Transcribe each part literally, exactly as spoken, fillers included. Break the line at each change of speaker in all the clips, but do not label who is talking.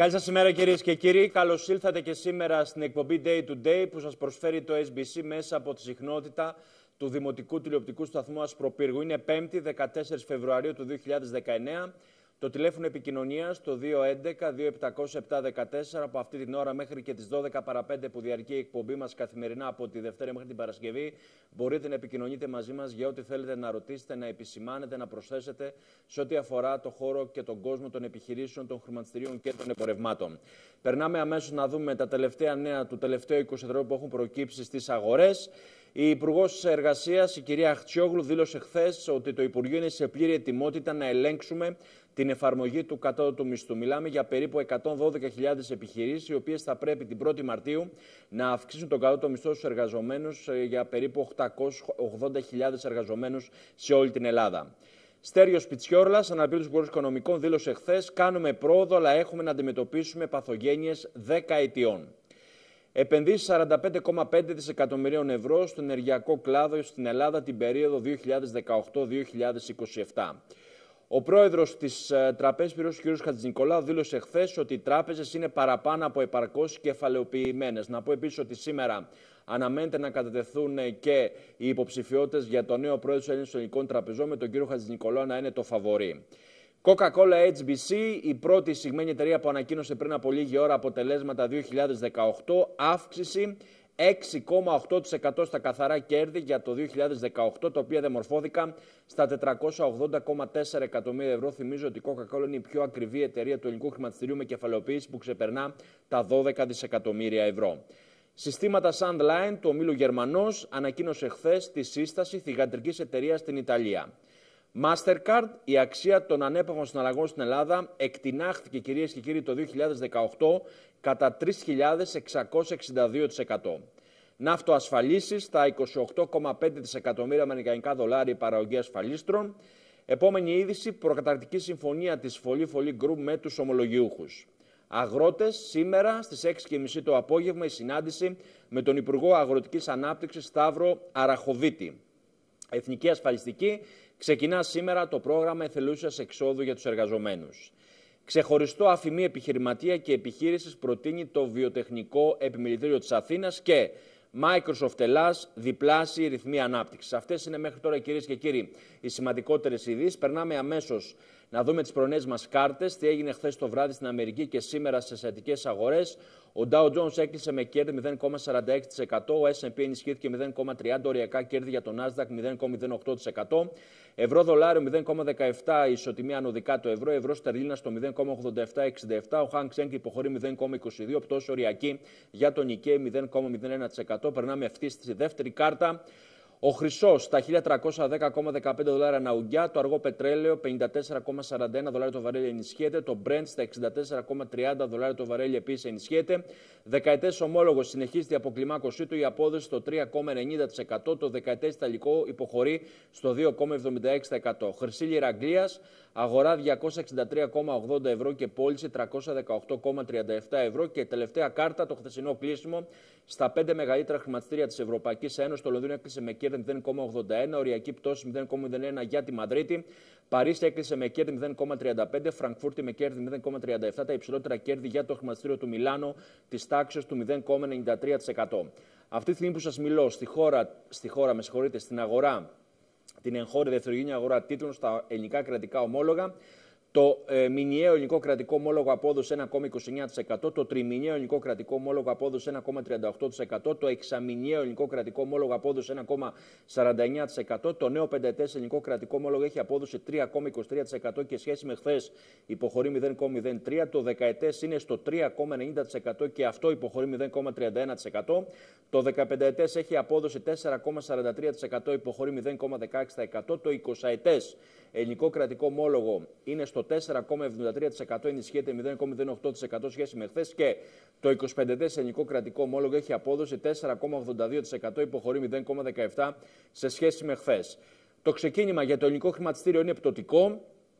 Καλή σας ημέρα κυρίες και κύριοι. Καλώς ήλθατε και σήμερα στην εκπομπή Day to Day που σας προσφέρει το ες μπι σι μέσα από τη συχνότητα του Δημοτικού Τηλεοπτικού Σταθμού Ασπροπύργου. Είναι πέμπτη, δεκατέσσερις Φεβρουαρίου του δύο χιλιάδες δεκαεννέα. Το τηλέφωνο επικοινωνίας το δύο έντεκα δύο επτακόσια επτά δεκατέσσερα από αυτή την ώρα μέχρι και τις δώδεκα παρά πέντε που διαρκεί η εκπομπή μας καθημερινά από τη Δευτέρα μέχρι την Παρασκευή. Μπορείτε να επικοινωνείτε μαζί μας για ό,τι θέλετε να ρωτήσετε, να επισημάνετε, να προσθέσετε σε ό,τι αφορά το χώρο και τον κόσμο των επιχειρήσεων, των χρηματιστηρίων και των εμπορευμάτων. Περνάμε αμέσως να δούμε τα τελευταία νέα του τελευταίου εικοσιτετράωρου που έχουν προκύψει στις αγορές. Η Υπουργός Εργασίας, η κυρία Αχτσιόγλου, δήλωσε χθες ότι το Υπουργείο είναι σε πλήρη ετοιμότητα να ελέγξουμε την εφαρμογή του κατώτατου μισθού. Μιλάμε για περίπου εκατόν δώδεκα χιλιάδες επιχειρήσεις, οι οποίες θα πρέπει την πρώτη Μαρτίου να αυξήσουν τον κατώτατο μισθό στους εργαζομένους για περίπου οκτακόσιες ογδόντα χιλιάδες εργαζομένους σε όλη την Ελλάδα. Στέργιος Πιτσιόρλας, αναπληρωτής Υπουργός Οικονομικών, δήλωσε χθες: κάνουμε πρόοδο, αλλά έχουμε να αντιμετωπίσουμε παθογένειες δέκα ετιών. Επενδύσεις σαράντα πέντε κόμμα πέντε δισεκατομμυρίων ευρώ στον ενεργειακό κλάδο στην Ελλάδα την περίοδο δύο χιλιάδες δεκαοκτώ δύο χιλιάδες είκοσι επτά. Ο πρόεδρος της Τραπέζης Πυραιός, κ. Χατζηνικολάου, δήλωσε χθες ότι οι τράπεζες είναι παραπάνω από επαρκώς κεφαλαιοποιημένες. Να πω επίσης ότι σήμερα αναμένεται να κατατεθούν και οι υποψηφιότητες για το νέο πρόεδρο των Ελληνικών Τραπεζών, με τον κ. Χατζηνικολάου να είναι το φαβορί. Coca-Cola έιτς μπι σι, η πρώτη εισηγμένη εταιρεία που ανακοίνωσε πριν από λίγη ώρα αποτελέσματα δύο χιλιάδες δεκαοκτώ, αύξηση έξι κόμμα οκτώ τοις εκατό στα καθαρά κέρδη για το δύο χιλιάδες δεκαοκτώ, τα οποία διαμορφώθηκαν στα τετρακόσια ογδόντα κόμμα τέσσερα εκατομμύρια ευρώ. Θυμίζω ότι η Coca-Cola είναι η πιο ακριβή εταιρεία του ελληνικού χρηματιστηρίου με κεφαλαιοποίηση που ξεπερνά τα δώδεκα δισεκατομμύρια ευρώ. Συστήματα Sandline του ομίλου Γερμανός ανακοίνωσε χθες τη σύσταση θυγατρικής εταιρείας στην Ιταλία. Mastercard, η αξία των ανέπαυλων συναλλαγών στην Ελλάδα εκτινάχθηκε, κυρίες και κύριοι, το δύο χιλιάδες δεκαοκτώ κατά τρεις χιλιάδες εξακόσια εξήντα δύο τοις εκατό. Ναύτοασφαλίσεις, στα είκοσι οκτώ κόμμα πέντε δισεκατομμύρια αμερικανικά δολάρια παραγωγή ασφαλίστρων. Επόμενη είδηση, προκαταρκτική συμφωνία της Φωλή Φωλή Group με τους ομολογιούχους. Αγρότες, σήμερα στις έξι και μισή το απόγευμα η συνάντηση με τον Υπουργό Αγροτικής Ανάπτυξης Σταύρο Αραχοβίτη. Εθνική Ασφαλιστική, ξεκινά σήμερα το πρόγραμμα εθελούσιας εξόδου για τους εργαζομένους. Ξεχωριστό αφημί επιχειρηματία και επιχείρησης προτείνει το Βιοτεχνικό Επιμελητήριο της Αθήνας και Microsoft Ελλάς, διπλάσιοι ρυθμοί ανάπτυξης. Αυτές είναι μέχρι τώρα, κυρίες και κύριοι, οι σημαντικότερες ειδήσεις. Περνάμε αμέσως να δούμε τις πρωινές μας κάρτες. Τι έγινε χθες το βράδυ στην Αμερική και σήμερα στις ασιατικές αγορές. Ο Dow Jones έκλεισε με κέρδη μηδέν κόμμα σαράντα έξι τοις εκατό, ο ες εντ πι ενισχύθηκε μηδέν κόμμα τριάντα, οριακά κέρδη για το Nasdaq μηδέν κόμμα μηδέν οκτώ τοις εκατό. Ευρώ δολάριο μηδέν κόμμα δεκαεπτά, ισοτιμία ανωδικά το ευρώ, ευρώ στερλίνα στο μηδέν κόμμα ογδόντα επτά εξήντα επτά, ο Hang Seng υποχωρεί μηδέν κόμμα είκοσι δύο, πτώση οριακή για τον Nikkei μηδέν κόμμα μηδέν ένα τοις εκατό. Περνάμε ευθύ στη δεύτερη κάρτα. Ο χρυσός στα χίλια τριακόσια δέκα κόμμα δεκαπέντε δολάρια αναουγκιά, το αργό πετρέλαιο πενήντα τέσσερα κόμμα σαράντα ένα δολάρια το βαρέλι ενισχύεται, το Brent στα εξήντα τέσσερα κόμμα τριάντα δολάρια το βαρέλι επίσης ενισχύεται. Δεκαετές ομόλογος συνεχίζει την αποκλιμάκωσή του, η απόδοση στο τρία κόμμα ενενήντα τοις εκατό, το δεκαετές ιταλικό υποχωρεί στο δύο κόμμα εβδομήντα έξι τοις εκατό. Χρυσή λίρα Αγγλίας, αγορά διακόσια εξήντα τρία κόμμα ογδόντα ευρώ και πώληση τριακόσια δεκαοκτώ κόμμα τριάντα επτά ευρώ. Και τελευταία κάρτα, το χθεσινό κλείσιμο στα πέντε μεγαλύτερα χρηματιστήρια της Ευρωπαϊκής Ένωσης. Το Λονδίνο έκλεισε με κέρδη μηδέν κόμμα ογδόντα ένα, οριακή πτώση μηδέν κόμμα μηδέν ένα για τη Μαδρίτη. Παρίσι έκλεισε με κέρδη μηδέν κόμμα τριάντα πέντε, Φραγκφούρτη με κέρδη μηδέν κόμμα τριάντα επτά, τα υψηλότερα κέρδη για το χρηματιστήριο του Μιλάνο της τάξης του μηδέν κόμμα ενενήντα τρία τοις εκατό. Αυτή τη στιγμή που σας μιλώ, στη χώρα, στη χώρα με συγχωρείτε, στην αγορά, την εγχώρια δευτερογενή αγορά τίτλων στα ελληνικά κρατικά ομόλογα, το ε, μηνιαίο ελληνικό κρατικό ομόλογο απόδοση ένα κόμμα είκοσι εννέα τοις εκατό, το τριμηνιαίο ελληνικό κρατικό ομόλογο απόδοση ένα κόμμα τριάντα οκτώ τοις εκατό, το εξαμηνιαίο ελληνικό κρατικό ομόλογο απόδοση ένα κόμμα σαράντα εννέα τοις εκατό, το νέο πενταετές ελληνικό κρατικό ομόλογο έχει απόδοση τρία κόμμα είκοσι τρία τοις εκατό και σχέση με χθες υποχωρεί μηδέν κόμμα μηδέν τρία, το δεκαετές είναι στο τρία κόμμα ενενήντα τοις εκατό και αυτό υποχωρεί μηδέν κόμμα τριάντα ένα τοις εκατό, το δεκαπενταετές έχει απόδοση τέσσερα κόμμα σαράντα τρία τοις εκατό, υποχωρεί μηδέν κόμμα δεκαέξι τοις εκατό, το εικοσαετές ελληνικό κρατικό ομόλογο είναι στο τέσσερα κόμμα εβδομήντα τρία τοις εκατό, ενισχύεται μηδέν κόμμα μηδέν οκτώ τοις εκατό σχέση με χθες και το εικοσαπενταετές ελληνικό κρατικό ομόλογο έχει απόδοση τέσσερα κόμμα ογδόντα δύο τοις εκατό, υποχωρεί μηδέν κόμμα δεκαεπτά τοις εκατό σε σχέση με χθες. Το ξεκίνημα για το ελληνικό χρηματιστήριο είναι πτωτικό.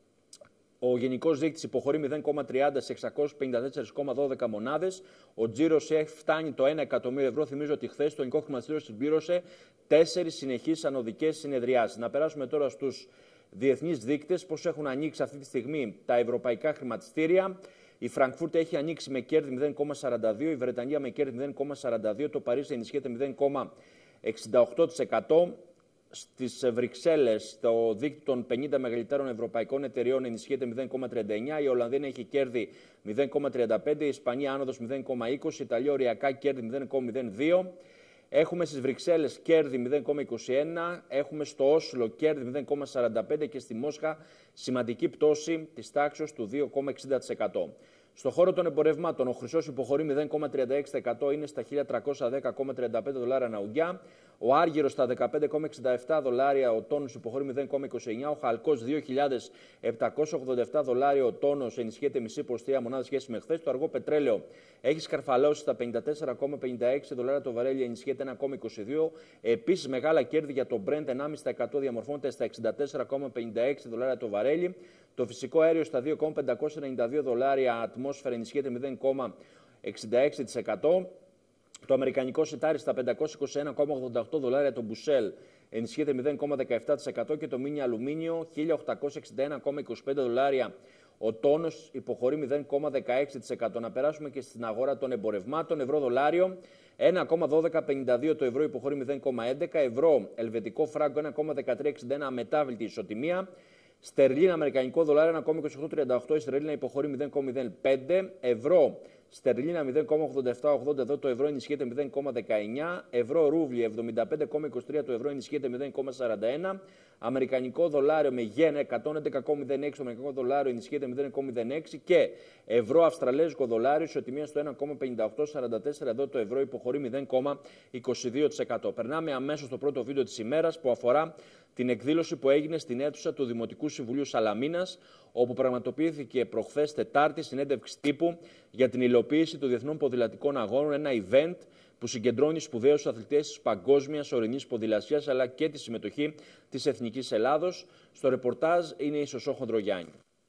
Ο γενικός δείκτης υποχωρεί μηδέν κόμμα τριάντα σε εξακόσιες πενήντα τέσσερα κόμμα δώδεκα μονάδες. Ο τζίρος φτάνει το ένα εκατομμύριο ευρώ. Θυμίζω ότι χθες το ελληνικό χρηματιστήριο συμπλήρωσε τέσσερις συνεχείς ανωδικές συνεδριάσεις. Να περάσουμε τώρα στους διεθνείς δείκτες, πώς έχουν ανοίξει αυτή τη στιγμή τα ευρωπαϊκά χρηματιστήρια. Η Φραγκφούρτη έχει ανοίξει με κέρδη μηδέν κόμμα σαράντα δύο, η Βρετανία με κέρδη μηδέν κόμμα σαράντα δύο, το Παρίσι ενισχύεται μηδέν κόμμα εξήντα οκτώ τοις εκατό. Στις Βρυξέλλες, το δίκτυο των πενήντα μεγαλύτερων ευρωπαϊκών εταιριών ενισχύεται μηδέν κόμμα τριάντα εννέα, η Ολλανδία έχει κέρδη μηδέν κόμμα τριάντα πέντε, η Ισπανία άνοδος μηδέν κόμμα είκοσι, η Ιταλία οριακά κέρδη μηδέν κόμμα μηδέν δύο. Έχουμε στις Βρυξέλλες κέρδη μηδέν κόμμα είκοσι ένα, έχουμε στο Όσλο κέρδη μηδέν κόμμα σαράντα πέντε και στη Μόσχα σημαντική πτώση της τάξης του δύο κόμμα εξήντα τοις εκατό. Στο χώρο των εμπορευμάτων, ο χρυσός υποχωρεί μηδέν κόμμα τριάντα έξι τοις εκατό, είναι στα χίλια τριακόσια δέκα κόμμα τριάντα πέντε δολάρια ανά ουγγιά. Ο άργυρος στα δεκαπέντε κόμμα εξήντα επτά δολάρια ο τόνος, υποχωρεί μηδέν κόμμα είκοσι εννέα. Ο χαλκός δύο χιλιάδες επτακόσια ογδόντα επτά δολάρια ο τόνος, ενισχύεται μισή προς τρία μονάδα σχέση με χθες. Το αργό πετρέλαιο έχει σκαρφαλώσει στα πενήντα τέσσερα κόμμα πενήντα έξι δολάρια το βαρέλι, ενισχύεται ένα κόμμα είκοσι δύο. Επίσης, μεγάλα κέρδη για το Brent, ενάμιση τοις εκατό διαμορφώνεται στα εξήντα τέσσερα κόμμα πενήντα έξι δολάρια το βαρέλι. Το φυσικό αέριο στα δύο χιλιάδες πεντακόσια ενενήντα δύο δολάρια ατμόσφαιρα, ενισχύεται μηδέν κόμμα εξήντα έξι τοις εκατό. Το αμερικανικό σιτάρι στα πεντακόσια είκοσι ένα κόμμα ογδόντα οκτώ δολάρια το μπουσέλ, ενισχύεται μηδέν κόμμα δεκαεπτά τοις εκατό και το μίνι αλουμίνιο χίλια οκτακόσια εξήντα ένα κόμμα είκοσι πέντε δολάρια. Ο τόνος υποχωρεί μηδέν κόμμα δεκαέξι τοις εκατό. Να περάσουμε και στην αγορά των εμπορευμάτων. Ευρώ-δολάριο ένα κόμμα δώδεκα πενήντα δύο, το ευρώ υποχωρεί μηδέν κόμμα έντεκα. Ευρώ ελβετικό φράγκο ένα κόμμα δεκατρία εξήντα ένα, αμετάβλητη ισοτιμία. Στερλίνα αμερικανικό δολάριο ένα κόμμα είκοσι οκτώ τριάντα οκτώ, η Στερλίνα υποχωρεί μηδέν κόμμα μηδέν πέντε. Ευρώ Στερλίνα μηδέν κόμμα ογδόντα επτά ογδόντα, εδώ το ευρώ ενισχύεται μηδέν κόμμα δεκαεννέα. Ευρώ ρούβλι εβδομήντα πέντε κόμμα είκοσι τρία, το ευρώ ενισχύεται μηδέν κόμμα σαράντα ένα. Αμερικανικό δολάριο με γεν εκατόν έντεκα κόμμα μηδέν έξι, το αμερικανικό δολάριο ενισχύεται μηδέν κόμμα μηδέν έξι. Και ευρώ αυστραλέζικο δολάριο ισοτιμία στο ένα κόμμα πενήντα οκτώ σαράντα τέσσερα, εδώ το ευρώ υποχωρεί μηδέν κόμμα είκοσι δύο τοις εκατό. Περνάμε αμέσως στο πρώτο βίντεο της ημέρας που αφορά την εκδήλωση που έγινε στην αίθουσα του Δημοτικού Συμβουλίου Σαλαμίνας, όπου πραγματοποιήθηκε προχθές Τετάρτη συνέντευξη τύπου για την υλοποίηση των Διεθνών Ποδηλατικών Αγώνων, ένα event που συγκεντρώνει σπουδαίους αθλητές της παγκόσμιας ορεινής ποδηλασίας αλλά και τη συμμετοχή της Εθνικής Ελλάδος. Στο ρεπορτάζ είναι η Σωσό Χονδρογιάννη.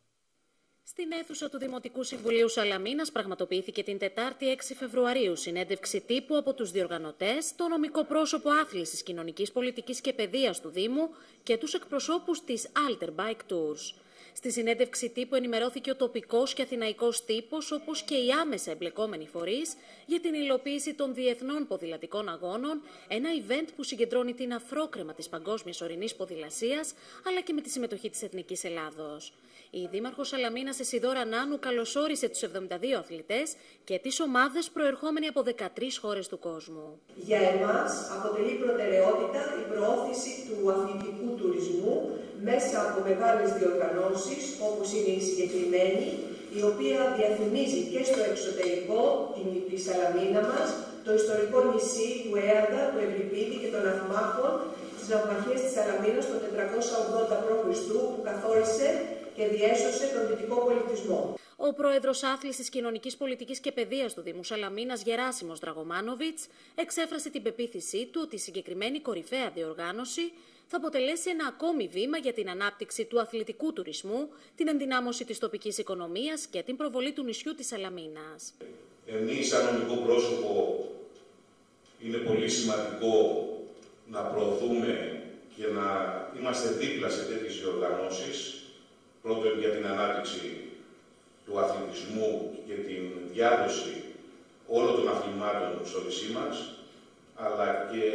Στην αίθουσα του Δημοτικού Συμβουλίου Σαλαμίνας πραγματοποιήθηκε την Τετάρτη έξι Φεβρουαρίου συνέντευξη τύπου από τους διοργανωτές, το νομικό πρόσωπο άθλησης, κοινωνικής πολιτικής και παιδείας του Δήμου και τους εκπροσώπους της Alter Bike Tours. Στη συνέντευξη τύπου ενημερώθηκε ο τοπικός και αθηναϊκός τύπος, όπως και οι άμεσα εμπλεκόμενοι φορείς, για την υλοποίηση των Διεθνών Ποδηλατικών Αγώνων, ένα event που συγκεντρώνει την αφρόκρεμα της παγκόσμιας ορεινής ποδηλασίας, αλλά και με τη συμμετοχή της Εθνικής Ελλάδος. Η Δήμαρχος Σαλαμίνας Εσιδώρα Νάνου καλωσόρισε τους εβδομήντα δύο αθλητές και τις ομάδες προερχόμενοι από δεκατρείς χώρες του κόσμου.
Για εμάς αποτελεί προτεραιότητα η προώθηση του αθλητικού τουρισμού μέσα από μεγάλες διοργανώσεις όπως είναι η συγκεκριμένη, η οποία διαφημίζει και στο εξωτερικό τη Σαλαμίνα μας, το ιστορικό νησί του Έαντα, του Ευρυπίδη και των Αθμάχων, τις ναυμαχίες της Σαλαμίνας το τετρακόσια ογδόντα π.Χ. που καθόρισε και διέσωσε τον δυτικό πολιτισμό.
Ο πρόεδρος άθλησης, κοινωνικής πολιτικής και παιδείας του Δήμου Σαλαμίνας, Γεράσιμος Δραγωμάνοβιτς, εξέφρασε την πεποίθησή του ότι η συγκεκριμένη κορυφαία διοργάνωση θα αποτελέσει ένα ακόμη βήμα για την ανάπτυξη του αθλητικού τουρισμού, την ενδυνάμωση της τοπικής οικονομίας και την προβολή του νησιού της Σαλαμίνας.
Εμείς, σαν νομικό πρόσωπο, είναι πολύ σημαντικό να προωθούμε και να είμαστε δίπλα σε τέτοιες διοργανώσεις. Πρώτον, για την ανάπτυξη του αθλητισμού και την διάδοση όλων των αθλημάτων στο νησί μας, αλλά και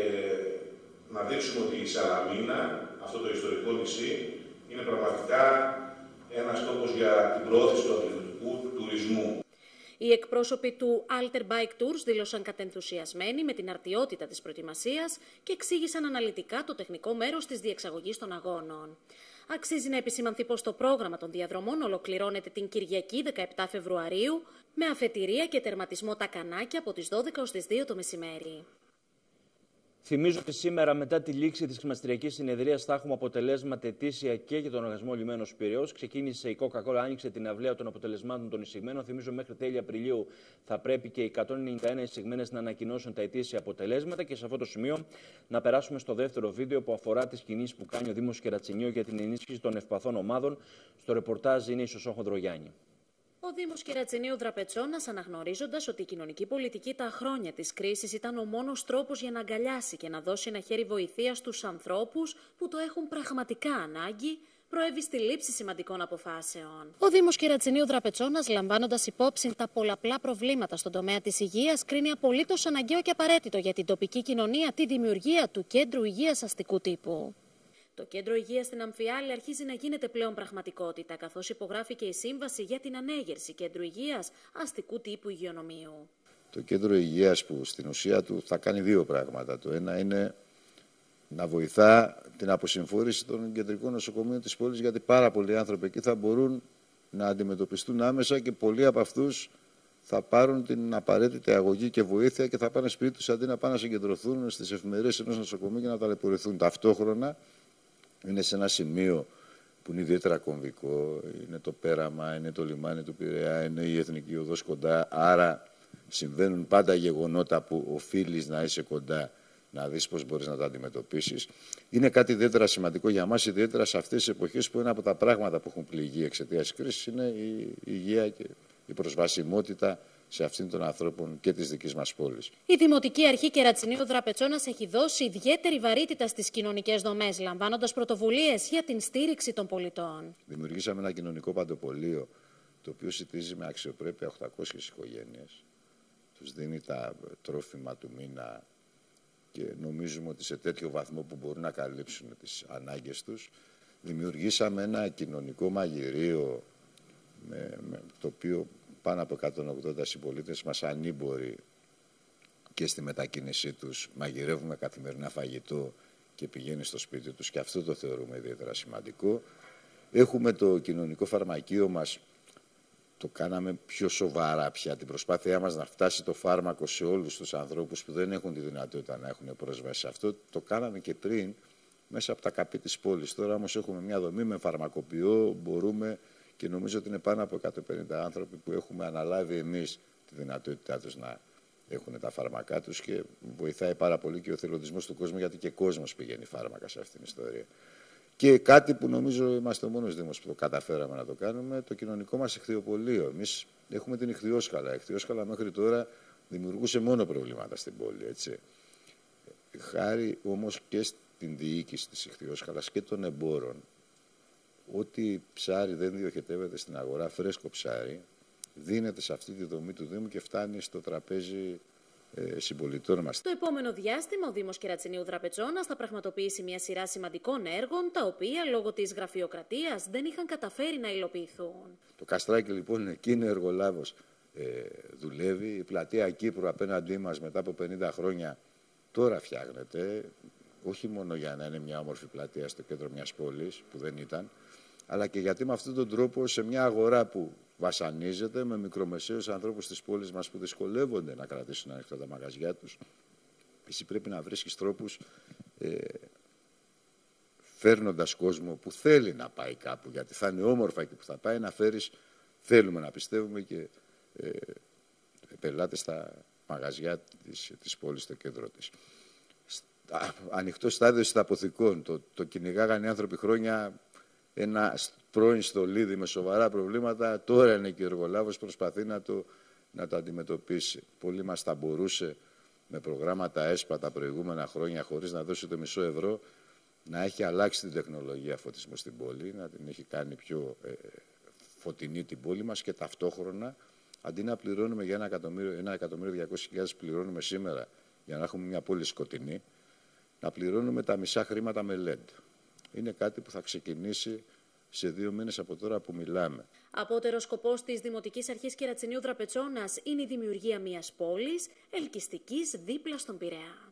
να δείξουμε ότι η Σαλαμίνα, αυτό το ιστορικό νησί, είναι πραγματικά ένας τόπος για την προώθηση του αθλητικού τουρισμού.
Οι εκπρόσωποι του Alter Bike Tours δήλωσαν κατενθουσιασμένοι με την αρτιότητα της προετοιμασίας και εξήγησαν αναλυτικά το τεχνικό μέρος της διεξαγωγής των αγώνων. Αξίζει να επισημανθεί πως το πρόγραμμα των διαδρομών ολοκληρώνεται την Κυριακή δεκαεπτά Φεβρουαρίου με αφετηρία και τερματισμό τα κανάκια από τις δώδεκα ως τις δύο το μεσημέρι.
Θυμίζω ότι σήμερα, μετά τη λήξη της χρηματιστηριακής συνεδρίας, θα έχουμε αποτελέσματα ετήσια και για τον οργανισμό Λιμένος Πειραιώς. Ξεκίνησε η Coca-Cola, άνοιξε την αυλαία των αποτελεσμάτων των εισηγμένων. Θυμίζω μέχρι τέλη Απριλίου θα πρέπει και οι εκατόν ενενήντα ένα εισηγμένες να ανακοινώσουν τα ετήσια αποτελέσματα. Και σε αυτό το σημείο να περάσουμε στο δεύτερο βίντεο που αφορά τις κινήσεις που κάνει ο Δήμος Κερατσινίου για την ενίσχυση των ευπαθών ομάδων. Στο ρεπορτάζ είναι η Σωσό Χονδρογιάννη.
Ο Δήμος Κερατσινίου Δραπετσώνας, αναγνωρίζοντας ότι η κοινωνική πολιτική τα χρόνια της κρίσης ήταν ο μόνος τρόπος για να αγκαλιάσει και να δώσει ένα χέρι βοηθείας στους ανθρώπους που το έχουν πραγματικά ανάγκη, προέβη στη λήψη σημαντικών αποφάσεων. Ο Δήμος Κερατσινίου Δραπετσώνας, λαμβάνοντας υπόψη τα πολλαπλά προβλήματα στον τομέα της υγείας, κρίνει απολύτως αναγκαίο και απαραίτητο για την τοπική κοινωνία τη δημιουργία του Κέντρου Υγείας αστικού τύπου. Το Κέντρο Υγείας στην Αμφιάλη αρχίζει να γίνεται πλέον πραγματικότητα, καθώς υπογράφηκε η σύμβαση για την ανέγερση Κέντρου Υγείας αστικού τύπου υγειονομείου.
Το Κέντρο Υγείας που στην ουσία του θα κάνει δύο πράγματα. Το ένα είναι να βοηθά την αποσυμφόρηση των κεντρικών νοσοκομείων της πόλης, γιατί πάρα πολλοί άνθρωποι εκεί θα μπορούν να αντιμετωπιστούν άμεσα και πολλοί από αυτούς θα πάρουν την απαραίτητη αγωγή και βοήθεια και θα πάνε σπίτι τους αντί να πάνε να συγκεντρωθούν στις εφημερίες ενός νοσοκομείου και να ταλαιπωρηθούν. Ταυτόχρονα είναι σε ένα σημείο που είναι ιδιαίτερα κομβικό, είναι το πέραμα, είναι το λιμάνι του Πειραιά, είναι η Εθνική Οδός κοντά, άρα συμβαίνουν πάντα γεγονότα που οφείλεις να είσαι κοντά, να δεις πώς μπορείς να τα αντιμετωπίσεις. Είναι κάτι ιδιαίτερα σημαντικό για μας, ιδιαίτερα σε αυτές τις εποχές που ένα από τα πράγματα που έχουν πληγεί εξαιτίας της κρίσης είναι η υγεία και η προσβασιμότητα σε αυτήν των ανθρώπων και της δικής μας πόλης.
Η Δημοτική Αρχή Κερατσινίου Δραπετσώνας έχει δώσει ιδιαίτερη βαρύτητα στις κοινωνικές δομές, λαμβάνοντας πρωτοβουλίες για την στήριξη των πολιτών.
Δημιουργήσαμε ένα κοινωνικό παντοπολείο, το οποίο συντηρίζει με αξιοπρέπεια οκτακόσιες οικογένειες. Τους δίνει τα τρόφιμα του μήνα και νομίζουμε ότι σε τέτοιο βαθμό που μπορούν να καλύψουν τις ανάγκες τους. Δημιουργήσαμε ένα κοινωνικό μαγειρίο, με, με το οποίο πάνω από εκατόν ογδόντα συμπολίτες μας ανήμποροι και στη μετακίνησή τους μαγειρεύουμε καθημερινά φαγητό και πηγαίνει στο σπίτι τους, και αυτό το θεωρούμε ιδιαίτερα σημαντικό. Έχουμε το κοινωνικό φαρμακείο μας, το κάναμε πιο σοβαρά πια, την προσπάθειά μας να φτάσει το φάρμακο σε όλους τους ανθρώπους που δεν έχουν τη δυνατότητα να έχουν πρόσβαση σε αυτό. Το κάναμε και πριν μέσα από τα καπί της πόλης. Τώρα όμως έχουμε μια δομή με φαρμακοποιό, μπορούμε, και νομίζω ότι είναι πάνω από εκατόν πενήντα άνθρωποι που έχουμε αναλάβει εμείς τη δυνατότητά τους να έχουν τα φάρμακά τους, και βοηθάει πάρα πολύ και ο εθελοντισμός του κόσμου, γιατί και κόσμος πηγαίνει φάρμακα σε αυτήν την ιστορία. Και κάτι που νομίζω είμαστε ο μόνος Δήμος που το καταφέραμε να το κάνουμε, το κοινωνικό μας ηχθειοπωλείο. Εμείς έχουμε την Ιχθυόσκαλα. Η Ιχθυόσκαλα μέχρι τώρα δημιουργούσε μόνο προβλήματα στην πόλη, έτσι. Χάρη όμως και στην διοίκηση της Ιχθυόσκαλας και των εμπόρων, ό,τι ψάρι δεν διοχετεύεται στην αγορά, φρέσκο ψάρι, δίνεται σε αυτή τη δομή του Δήμου και φτάνει στο τραπέζι ε, συμπολιτών μας.
Το επόμενο διάστημα, ο Δήμος Κερατσινίου Δραπετσώνας θα πραγματοποιήσει μια σειρά σημαντικών έργων, τα οποία λόγω της γραφειοκρατίας δεν είχαν καταφέρει να υλοποιηθούν.
Το Καστράκι λοιπόν εκεί είναι εργολάβος, ε, δουλεύει. Η πλατεία Κύπρου απέναντί μας μετά από πενήντα χρόνια τώρα φτιάχνεται, όχι μόνο για να είναι μια όμορφη πλατεία στο κέντρο μιας πόλης που δεν ήταν, αλλά και γιατί με αυτόν τον τρόπο σε μια αγορά που βασανίζεται, με μικρομεσαίους ανθρώπους της πόλης μας που δυσκολεύονται να κρατήσουν ανοιχτά τα μαγαζιά τους, εσύ πρέπει να βρίσκεις τρόπους ε, φέρνοντας κόσμο που θέλει να πάει κάπου, γιατί θα είναι όμορφα εκεί που θα πάει, να φέρεις, θέλουμε να πιστεύουμε, και ε, πελάτες στα μαγαζιά της, της πόλης, στο κέντρο της. Στα, ανοιχτό στάδιο συνταποθηκών, το, το κυνηγάγανε οι άνθρωποι χρόνια, ένα πρώην στολίδι με σοβαρά προβλήματα, τώρα είναι και ο εργολάβος, προσπαθεί να το, να το αντιμετωπίσει. Πολύ μας τα μπορούσε με προγράμματα ΕΣΠΑ τα προηγούμενα χρόνια, χωρίς να δώσει το μισό ευρώ, να έχει αλλάξει την τεχνολογία φωτισμού στην πόλη, να την έχει κάνει πιο ε, φωτεινή την πόλη μας, και ταυτόχρονα, αντί να πληρώνουμε για ένα εκατομμύριο, ένα εκατομμύριο διακόσιες χιλιάδες πληρώνουμε σήμερα για να έχουμε μια πόλη σκοτεινή, να πληρώνουμε τα μισά χρήματα με ελ ι ντι. Είναι κάτι που θα ξεκινήσει σε δύο μήνες από τώρα που μιλάμε.
Απότερος σκοπός της Δημοτικής Αρχής Κερατσινίου Δραπετσώνας είναι η δημιουργία μιας πόλης ελκυστικής δίπλα στον Πειραιά.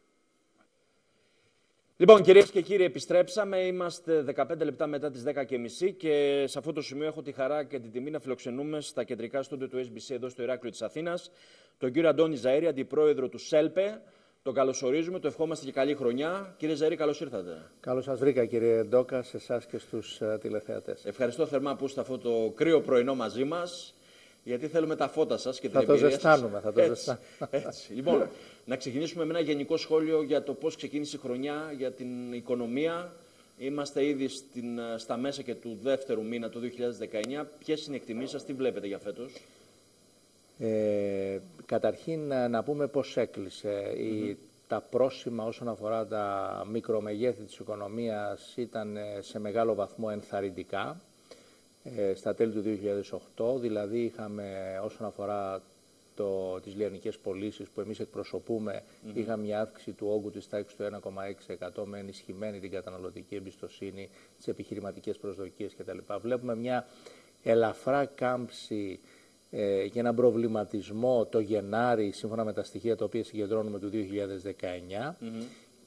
Λοιπόν, κυρίες και κύριοι, επιστρέψαμε. Είμαστε δεκαπέντε λεπτά μετά τις δέκα και μισή και σε αυτό το σημείο έχω τη χαρά και την τιμή να φιλοξενούμε στα κεντρικά στούντιο του ες μπι σι εδώ στο Ηράκλειο της Αθήνας τον κύριο Αντώνη Ζαΐρη, αντιπρόεδρο του ΣΕΛΠΕ. Το καλωσορίζουμε, το ευχόμαστε και καλή χρονιά. Κύριε Ζαΐρη, καλώς ήρθατε.
Καλώς σας βρήκα, κύριε Ντόκα, σε εσάς και στους uh, τηλεθεατές.
Ευχαριστώ θερμά που είστε αυτό το κρύο πρωινό μαζί μας, γιατί θέλουμε τα φώτα σας και την
θα
εμπειρία
το ζεστάνουμε,
σας.
Θα το ζεστάνουμε.
Έτσι. Λοιπόν, να ξεκινήσουμε με ένα γενικό σχόλιο για το πώς ξεκίνησε η χρονιά, για την οικονομία. Είμαστε ήδη στην, στα μέσα και του δεύτερου μήνα του δύο χιλιάδες δεκαεννιά. Ποιες είναι οι εκτιμήσεις σας, τι βλέπετε για φέτος?
Ε, καταρχήν να, να πούμε πώς έκλεισε. Mm-hmm. Η τα πρόσημα όσον αφορά τα μικρομεγέθη της οικονομίας ήταν σε μεγάλο βαθμό ενθαρρυντικά. Ε, στα τέλη του δύο χιλιάδες οκτώ, δηλαδή είχαμε όσον αφορά το, τις λιανικές πωλήσεις που εμείς εκπροσωπούμε, mm-hmm. είχαμε μια αύξηση του όγκου της τάξης του ένα κόμμα έξι τοις εκατό με ενισχυμένη την καταναλωτική εμπιστοσύνη, τις επιχειρηματικές προσδοκίες κτλ. Βλέπουμε μια ελαφρά κάμψη ε, και έναν προβληματισμό το Γενάρη, σύμφωνα με τα στοιχεία τα οποία συγκεντρώνουμε του δύο χιλιάδες δεκαεννιά. Mm-hmm.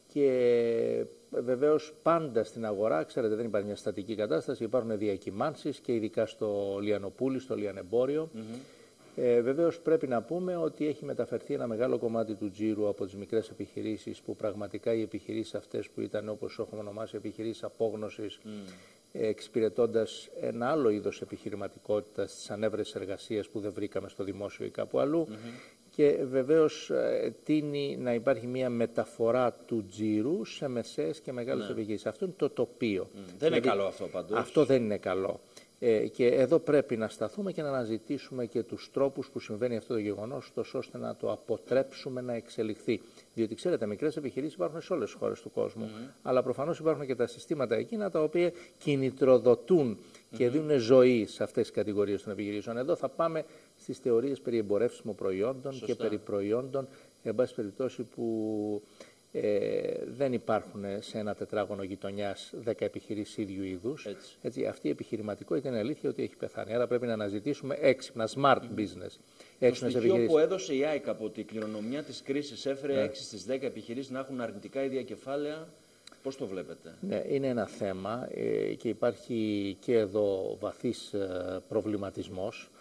Και βεβαίως πάντα στην αγορά, ξέρετε, δεν υπάρχει μια στατική κατάσταση, υπάρχουν διακυμάνσεις και ειδικά στο λιανοπούλι, στο λιανεμπόριο. Mm-hmm. Ε, βεβαίως πρέπει να πούμε ότι έχει μεταφερθεί ένα μεγάλο κομμάτι του τζίρου από τις μικρές επιχειρήσεις, που πραγματικά οι επιχειρήσεις αυτές που ήταν, όπως έχουμε ονομάσει, επιχειρήσεις απόγνωσης, mm. ε, εξυπηρετώντας ένα άλλο είδος επιχειρηματικότητας, τις ανέβρες εργασίες που δεν βρήκαμε στο δημόσιο ή κάπου αλλού. Mm-hmm. Και βεβαίως ε, τείνει να υπάρχει μια μεταφορά του τζίρου σε μεσαίες και μεγάλες ναι. επιχειρήσεις. Αυτό είναι το τοπίο. Mm.
Δεν
δηλαδή,
είναι καλό αυτό παντός.
Αυτό δεν είναι καλό. Ε, και εδώ πρέπει να σταθούμε και να αναζητήσουμε και τους τρόπους που συμβαίνει αυτό το γεγονός, τόσο ώστε να το αποτρέψουμε να εξελιχθεί. Διότι ξέρετε, μικρές επιχειρήσεις υπάρχουν σε όλες τις χώρες του κόσμου. Mm-hmm. Αλλά προφανώς υπάρχουν και τα συστήματα εκείνα τα οποία κινητροδοτούν mm-hmm. και δίνουν ζωή σε αυτές τις κατηγορίες των επιχειρήσεων. Εδώ θα πάμε στις θεωρίες περί εμπορεύσιμων προϊόντων Σωστά. και περί προϊόντων, εν πάση περιπτώσει, που Ε, δεν υπάρχουν σε ένα τετράγωνο γειτονιάς δέκα επιχειρήσεις ίδιου είδους. Έτσι. Έτσι, αυτή η επιχειρηματικότητα είναι αλήθεια ότι έχει πεθάνει. Άρα πρέπει να αναζητήσουμε έξυπνα, smart mm-hmm. business.
Το στοιχείο που έδωσε η ΑΕΚ από την κληρονομιά της κρίσης έφερε ναι. έξι στις δέκα επιχειρήσεις να έχουν αρνητικά ίδια κεφάλαια. Πώς το βλέπετε?
Ναι, είναι ένα θέμα ε, και υπάρχει και εδώ βαθύς ε, προβληματισμός.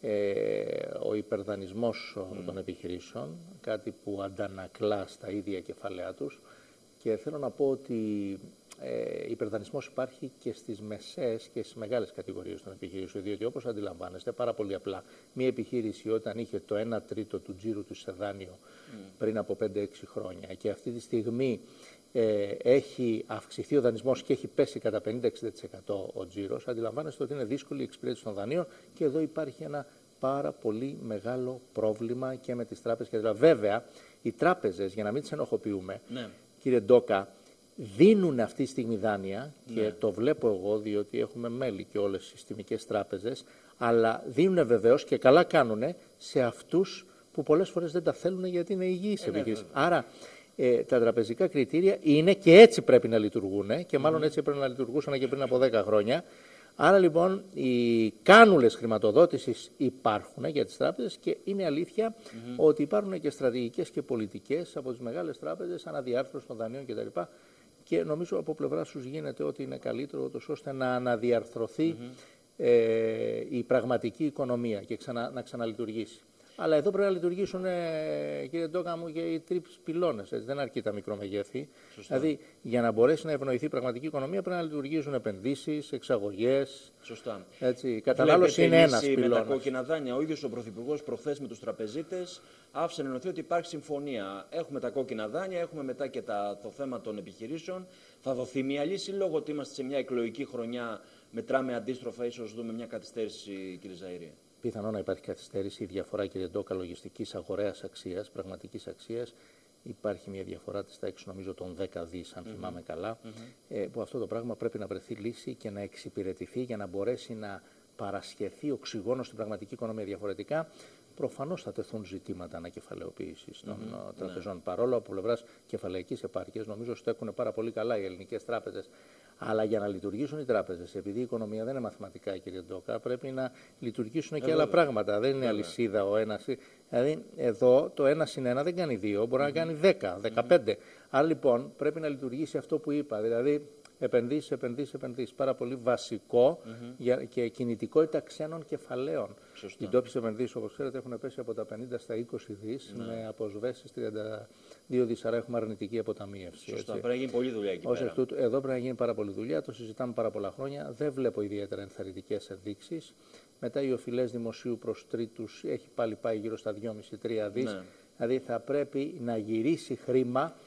Ε, ο υπερδανισμός mm. των επιχειρήσεων, κάτι που αντανακλά στα ίδια κεφάλαια τους, και θέλω να πω ότι ε, υπερδανισμός υπάρχει και στις μεσαίες και στις μεγάλες κατηγορίες των επιχειρήσεων, διότι όπως αντιλαμβάνεστε πάρα πολύ απλά, μια επιχείρηση όταν είχε το ένα τρίτο του τζίρου του σε δάνειο mm. πριν από πέντε έξι χρόνια και αυτή τη στιγμή Ε, έχει αυξηθεί ο δανεισμός και έχει πέσει κατά πενήντα με εξήντα τοις εκατό ο τζίρος, αντιλαμβάνεστε ότι είναι δύσκολη η εξυπηρέτηση των δανείων και εδώ υπάρχει ένα πάρα πολύ μεγάλο πρόβλημα και με τις τράπεζες. Δηλαδή, βέβαια, οι τράπεζες, για να μην τις ενοχοποιούμε, ναι. κύριε Ντόκα, δίνουν αυτή τη στιγμή δάνεια ναι. και το βλέπω εγώ, διότι έχουμε μέλη και όλες οι συστημικές τράπεζες, αλλά δίνουν βεβαίως και καλά κάνουν σε αυτούς που πολλές φορές δεν τα θέλουν γιατί είναι υγιείς ε, επιχειρήσεις. Ναι, Άρα, Ε, τα τραπεζικά κριτήρια είναι και έτσι πρέπει να λειτουργούν και μάλλον mm-hmm. έτσι πρέπει να λειτουργούσαν και πριν από δέκα χρόνια. Άρα λοιπόν οι κάνουλες χρηματοδότησης υπάρχουν για τις τράπεζες και είναι αλήθεια mm-hmm. ότι υπάρχουν και στρατηγικές και πολιτικές από τις μεγάλες τράπεζες, αναδιάρθρωση των δανείων κτλ. Και νομίζω από πλευρά τους γίνεται ότι είναι καλύτερο ώστε να αναδιαρθρωθεί mm-hmm. ε, η πραγματική οικονομία και ξανα, να ξαναλειτουργήσει. Αλλά εδώ πρέπει να λειτουργήσουν, ε, κύριε Ντόκα μου, και οι τρεις πυλώνες. Δεν αρκεί τα μικρομεγέθη. Σωστά. Δηλαδή, για να μπορέσει να ευνοηθεί η πραγματική οικονομία, πρέπει να λειτουργήσουν επενδύσεις, εξαγωγές.
Σωστά.
Έτσι, η κατανάλωση είναι ένας πυλώνας.
Με τα κόκκινα δάνεια, ο ίδιος ο Πρωθυπουργός προχθές με τους τραπεζίτες άφησε να ενωθεί ότι υπάρχει συμφωνία. Έχουμε τα κόκκινα δάνεια, έχουμε μετά και τα, το θέμα των επιχειρήσεων. Θα δοθεί μια λύση λόγω ότι είμαστε σε μια εκλογική χρονιά. Μετράμε αντίστροφα, ίσως δούμε μια καθυστέρηση, κύριε Ζαΐρη?
Πιθανόν να υπάρχει καθυστέρηση. Η διαφορά, κύριε Ντόκα, λογιστικής αγοραίας αξίας, πραγματικής αξίας, υπάρχει μια διαφορά της τάξης, νομίζω, των δέκα δις, αν mm-hmm. θυμάμαι καλά, mm-hmm. ε, που αυτό το πράγμα πρέπει να βρεθεί λύση και να εξυπηρετηθεί για να μπορέσει να παρασχεθεί οξυγόνο στην πραγματική οικονομία. Διαφορετικά, προφανώς θα τεθούν ζητήματα ανακεφαλαιοποίησης των mm-hmm. τραπεζών. Yeah. Παρόλο από πλευράς κεφαλαϊκής επάρκειας, νομίζω στέκουν πάρα πολύ καλά οι ελληνικές τράπεζες. Αλλά για να λειτουργήσουν οι τράπεζες, επειδή η οικονομία δεν είναι μαθηματικά, κύριε Ντόκα, πρέπει να λειτουργήσουν και ε, άλλα πράγματα. Δεν είναι βέβαια. αλυσίδα ο ένας. Δηλαδή, εδώ το ένα συν ένα δεν κάνει δύο, μπορεί mm-hmm. να κάνει δέκα, δεκαπέντε. Mm-hmm. Άρα λοιπόν πρέπει να λειτουργήσει αυτό που είπα. Δηλαδή, επενδύσεις, επενδύσεις, επενδύσεις. Πάρα πολύ βασικό mm-hmm. για, και κινητικότητα ξένων κεφαλαίων. Σωστά. Οι ντόπιες επενδύσεις, όπως ξέρετε, έχουν πέσει από τα πενήντα στα είκοσι δις, ναι. με αποσβέσεις τριάντα δύο δις, άρα έχουμε αρνητική αποταμίευση.
Σωστά, έτσι. Πρέπει να γίνει πολλή δουλειά εκεί
Ως
πέρα.
εκ τούτου, εδώ πρέπει να γίνει πάρα πολλή δουλειά, το συζητάμε πάρα πολλά χρόνια. Δεν βλέπω ιδιαίτερα ενθαρρυντικές ενδείξεις. Μετά οι οφειλές δημοσίου προς τρίτους έχει πάλι πάει γύρω στα δυόμισι με τρία δις. Ναι. Δηλαδή θα πρέπει να γυρίσει χρήμα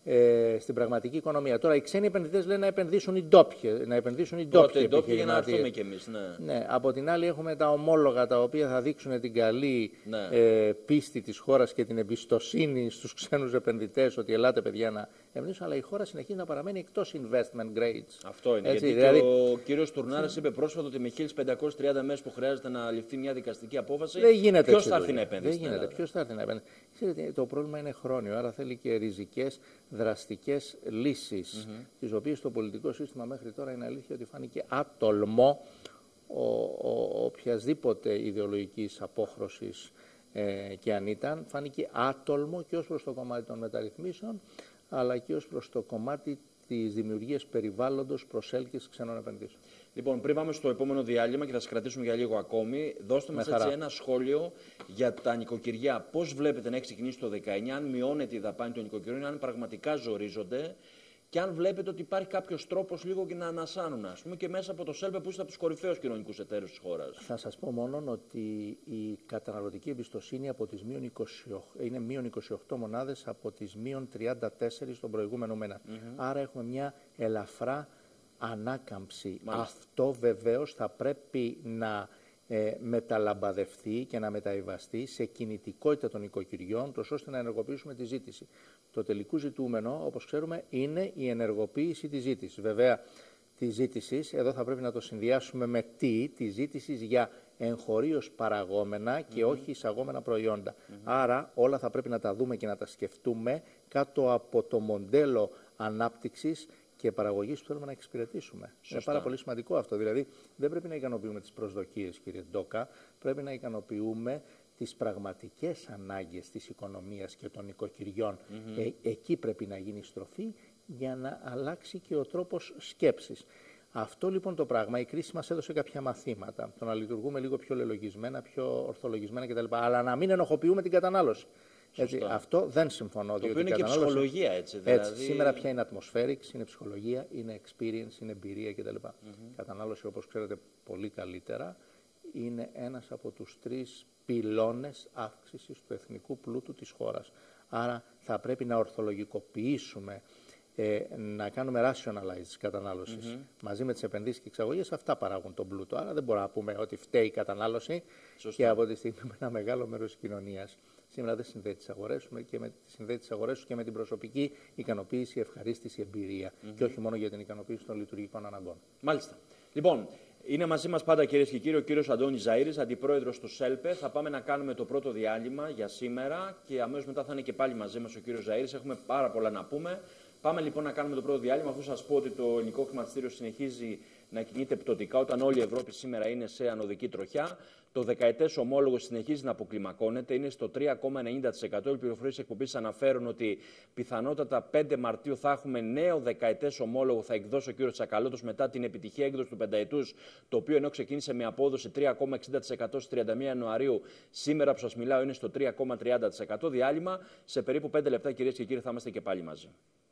ε, στην πραγματική οικονομία. Τώρα, οι ξένοι επενδυτές λένε να επενδύσουν οι ντόπιοι. Να επενδύσουν οι ντόπιοι
επιχειρηματίες. Για να έρθουμε κι εμείς. Ναι.
Ναι. Από την άλλη, έχουμε τα ομόλογα τα οποία θα δείξουν την καλή
ναι.
ε, πίστη της χώρας και την εμπιστοσύνη στους ξένους επενδυτές ότι ελάτε, παιδιά, να επενδύσουν. Αλλά η χώρα συνεχίζει να παραμένει εκτός investment grades.
Αυτό είναι.
Έτσι,
γιατί
δηλαδή...
ο κύριος Τουρνάρας είπε πρόσφατα ότι με χίλιες πεντακόσιες τριάντα μέρες που χρειάζεται να ληφθεί μια δικαστική απόφαση, ποιος θα έρθει να επενδύσει.
Δεν γίνεται. Ποιος θα έρθει να επενδύσει. Ξέρετε, το πρόβλημα είναι χρόνιο, άρα θέλει και ριζικές, δραστικές λύσεις, mm-hmm. τις οποίες το πολιτικό σύστημα μέχρι τώρα είναι αλήθεια ότι φάνηκε άτολμο ο, ο, οποιασδήποτε ιδεολογικής απόχρωσης ε, και αν ήταν, φάνηκε άτολμο και ως προς το κομμάτι των μεταρρυθμίσεων, αλλά και ως προς το κομμάτι της δημιουργίας περιβάλλοντος προσέλκυσης ξένων επενδύσεων.
Λοιπόν, πριν πάμε στο επόμενο διάλειμμα και θα σας κρατήσουμε για λίγο ακόμη, δώστε μας έτσι ένα σχόλιο για τα νοικοκυριά. Πώς βλέπετε να έχει ξεκινήσει το δεκαεννιά, αν μειώνεται η δαπάνη των νοικοκυριών, αν πραγματικά ζορίζονται και αν βλέπετε ότι υπάρχει κάποιος τρόπος λίγο και να ανασάνουν, ας πούμε, και μέσα από το ΣΕΛΠΕ που είστε από τους κορυφαίους κοινωνικούς εταίρους της χώρας.
Θα σας πω μόνο ότι η καταναλωτική εμπιστοσύνη από τις μείον είκοσι οκτώ, είναι μείον είκοσι οκτώ μονάδες από τις μείον τριάντα τέσσερα τον προηγούμενο μήνα. Mm-hmm. Άρα έχουμε μια ελαφρά ανάκαμψη. Μάλιστα. Αυτό βεβαίως θα πρέπει να ε, μεταλαμπαδευτεί και να μεταβιβαστεί σε κινητικότητα των οικοκυριών, τόσο ώστε να ενεργοποιήσουμε τη ζήτηση. Το τελικό ζητούμενο, όπως ξέρουμε, είναι η ενεργοποίηση της ζήτησης. Βέβαια, τη ζήτηση, εδώ θα πρέπει να το συνδυάσουμε με τι, τη ζήτηση για εγχωρίως παραγόμενα και mm-hmm. όχι εισαγόμενα προϊόντα. Mm-hmm. Άρα όλα θα πρέπει να τα δούμε και να τα σκεφτούμε κάτω από το μοντέλο ανάπτυξης και παραγωγής που θέλουμε να εξυπηρετήσουμε. Σωστά. Είναι πάρα πολύ σημαντικό αυτό. Δηλαδή, δεν πρέπει να ικανοποιούμε τις προσδοκίες, κύριε Ντόκα, πρέπει να ικανοποιούμε τις πραγματικές ανάγκες της οικονομίας και των οικοκυριών. Mm-hmm. ε, εκεί πρέπει να γίνει στροφή για να αλλάξει και ο τρόπος σκέψης. Αυτό λοιπόν το πράγμα, η κρίση μας έδωσε κάποια μαθήματα. Το να λειτουργούμε λίγο πιο λελογισμένα, πιο ορθολογισμένα κτλ. Αλλά να μην ενοχοποιούμε την κατανάλωση. Έτσι, αυτό δεν συμφωνώ.
Το οποίο είναι και ψυχολογία, έτσι. Δηλαδή...
έτσι. Σήμερα πια είναι atmospherics, είναι ψυχολογία, είναι experience, είναι εμπειρία κτλ. Mm-hmm. Η κατανάλωση, όπως ξέρετε πολύ καλύτερα, είναι ένας από τους τρεις πυλώνες αύξησης του εθνικού πλούτου της χώρας. Άρα θα πρέπει να ορθολογικοποιήσουμε, ε, να κάνουμε rationalize της κατανάλωσης. Mm-hmm. Μαζί με τις επενδύσεις και εξαγωγές, αυτά παράγουν τον πλούτο. Άρα δεν μπορούμε να πούμε ότι φταίει η κατανάλωση. Σωστά. Και από τη στιγμή που ένα μεγάλο μέρος της κοινωνίας σήμερα δεν συνδέει τις αγορές και με, συνδέει τις αγορές και με την προσωπική ικανοποίηση, ευχαρίστηση, εμπειρία. Mm-hmm. Και όχι μόνο για την ικανοποίηση των λειτουργικών αναγκών.
Μάλιστα. Λοιπόν, είναι μαζί μας πάντα, κυρίες και κύριοι, ο κύριος Αντώνης Ζαΐρης, αντιπρόεδρος του ΣΕΛΠΕ. Θα πάμε να κάνουμε το πρώτο διάλειμμα για σήμερα και αμέσως μετά θα είναι και πάλι μαζί μας ο κύριος Ζαΐρης. Έχουμε πάρα πολλά να πούμε. Πάμε λοιπόν να κάνουμε το πρώτο διάλειμμα, αφού σας πω ότι το ελληνικό χρηματιστήριο συνεχίζει να κινείται πτωτικά, όταν όλη η Ευρώπη σήμερα είναι σε ανωδική τροχιά. Το δεκαετές ομόλογο συνεχίζει να αποκλιμακώνεται, είναι στο τρία κόμμα ενενήντα τοις εκατό. Οι πληροφορίες εκπομπής αναφέρουν ότι πιθανότατα πέντε Μαρτίου θα έχουμε νέο δεκαετές ομόλογο, θα εκδώσει ο κύριος Τσακαλώτος μετά την επιτυχία έκδοση του πενταετούς, το οποίο ενώ ξεκίνησε με απόδοση τρία κόμμα εξήντα τοις εκατό στις τριάντα μία Ιανουαρίου, σήμερα που σας μιλάω είναι στο τρία κόμμα τριάντα τοις εκατό. Διάλειμμα, σε περίπου πέντε λεπτά, κυρίες και κύριοι, θα είμαστε και πάλι μαζί.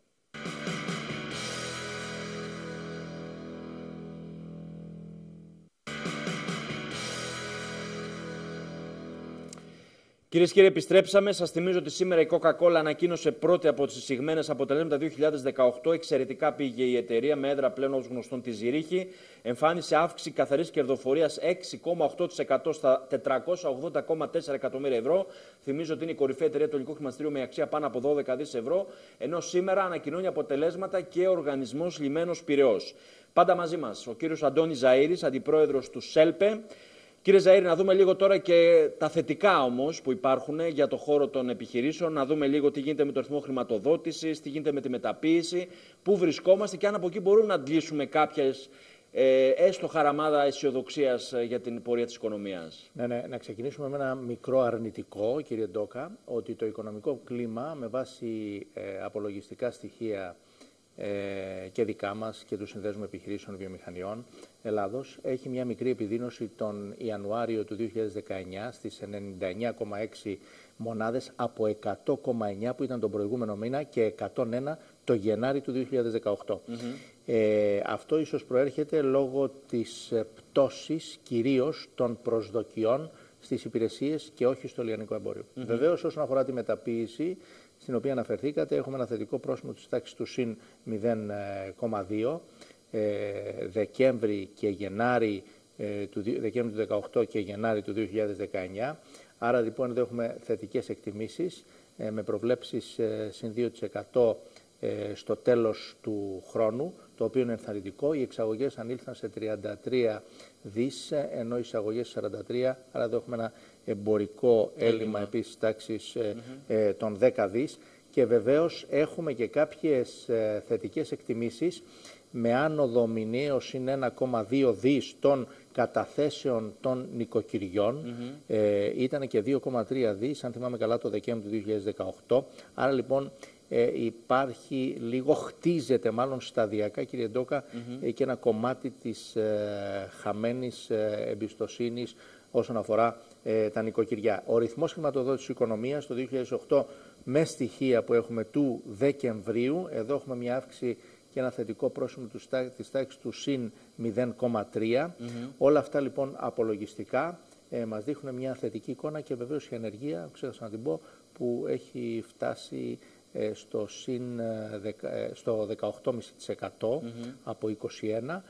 Κυρίες και κύριοι, επιστρέψαμε. Σας θυμίζω ότι σήμερα η Coca-Cola ανακοίνωσε πρώτη από τις εισηγμένες αποτελέσματα δύο χιλιάδες δεκαοκτώ. Εξαιρετικά πήγε η εταιρεία, με έδρα πλέον ως γνωστόν τη Ζηρίχη. Εμφάνισε αύξηση καθαρής κερδοφορίας έξι κόμμα οκτώ τοις εκατό στα τετρακόσια ογδόντα κόμμα τέσσερα εκατομμύρια ευρώ. Θυμίζω ότι είναι η κορυφαία εταιρεία του ελληνικού χρηματιστηρίου με αξία πάνω από δώδεκα δις ευρώ. Ενώ σήμερα ανακοινώνει αποτελέσματα και ο οργανισμός Λιμένος Πειραιώς. Πάντα μαζί μας ο κύριος Αντώνης Ζαΐρης, αντιπρόεδρος του ΣΕΛΠΕ. Κύριε Ζαΐρη, να δούμε λίγο τώρα και τα θετικά όμως που υπάρχουν για το χώρο των επιχειρήσεων, να δούμε λίγο τι γίνεται με το ρυθμό χρηματοδότησης, τι γίνεται με τη μεταποίηση, πού βρισκόμαστε και αν από εκεί μπορούμε να αντλήσουμε κάποιες ε, έστω χαραμάδα αισιοδοξίας για την πορεία της οικονομίας.
Ναι, ναι, να ξεκινήσουμε με ένα μικρό αρνητικό, κύριε Ντόκα, ότι το οικονομικό κλίμα με βάση ε, απολογιστικά στοιχεία Ε, και δικά μας και του Συνδέσμου Επιχειρήσεων Βιομηχανιών Ελλάδος έχει μια μικρή επιδείνωση τον Ιανουάριο του δύο χιλιάδες δεκαεννιά στις ενενήντα εννιά κόμμα έξι μονάδες από εκατό κόμμα εννιά που ήταν τον προηγούμενο μήνα και εκατόν ένα το Γενάρη του δύο χιλιάδες δεκαοκτώ. Mm-hmm. ε, αυτό ίσως προέρχεται λόγω της πτώσης κυρίως των προσδοκιών στις υπηρεσίες και όχι στο λιανικό εμπόριο. Mm-hmm. Βεβαίως, όσον αφορά τη μεταποίηση, στην οποία αναφερθήκατε, έχουμε ένα θετικό πρόσημο της τάξης του συν μηδέν κόμμα δύο. Ε, Δεκέμβρη και Γενάρη ε, του Δεκέμβρη του δύο χιλιάδες δεκαοκτώ και Γενάρη του δύο χιλιάδες δεκαεννιά. Άρα λοιπόν εδώ έχουμε θετικές εκτιμήσεις ε, με προβλέψεις ε, συν δύο τοις εκατό ε, στο τέλος του χρόνου, το οποίο είναι ενθαρρυντικό. Οι εξαγωγές ανήλθαν σε τριάντα τρία δις, ενώ οι εισαγωγές σαράντα τρία, άρα εδώ έχουμε ένα εμπορικό έλλειμμα επίσης τάξης ε, mm-hmm. ε, των δέκα δις. Και βεβαίως έχουμε και κάποιες ε, θετικές εκτιμήσεις με άνοδο μηνιαίο συν ένα κόμμα δύο δις των καταθέσεων των νοικοκυριών. Mm-hmm. ε, ήταν και δύο κόμμα τρία δις, αν θυμάμαι καλά, το Δεκέμβριο του δύο χιλιάδες δεκαοκτώ. Άρα λοιπόν ε, υπάρχει λίγο, χτίζεται μάλλον σταδιακά, κύριε Ντόκα, mm-hmm. ε, και ένα κομμάτι της ε, χαμένης ε, εμπιστοσύνης όσον αφορά ε, τα νοικοκυριά. Ο ρυθμός χρηματοδότησης της οικονομίας το δύο χιλιάδες οκτώ, με στοιχεία που έχουμε του Δεκεμβρίου, εδώ έχουμε μια αύξηση και ένα θετικό πρόσημο της τάξης του συν μηδέν κόμμα τρία. Mm-hmm. Όλα αυτά λοιπόν απολογιστικά ε, μας δείχνουν μια θετική εικόνα και βεβαίως η ανεργία, ξέχασα να την πω, που έχει φτάσει ε, στο, συν, ε, στο δεκαοκτώ κόμμα πέντε τοις εκατό mm-hmm. από είκοσι ένα.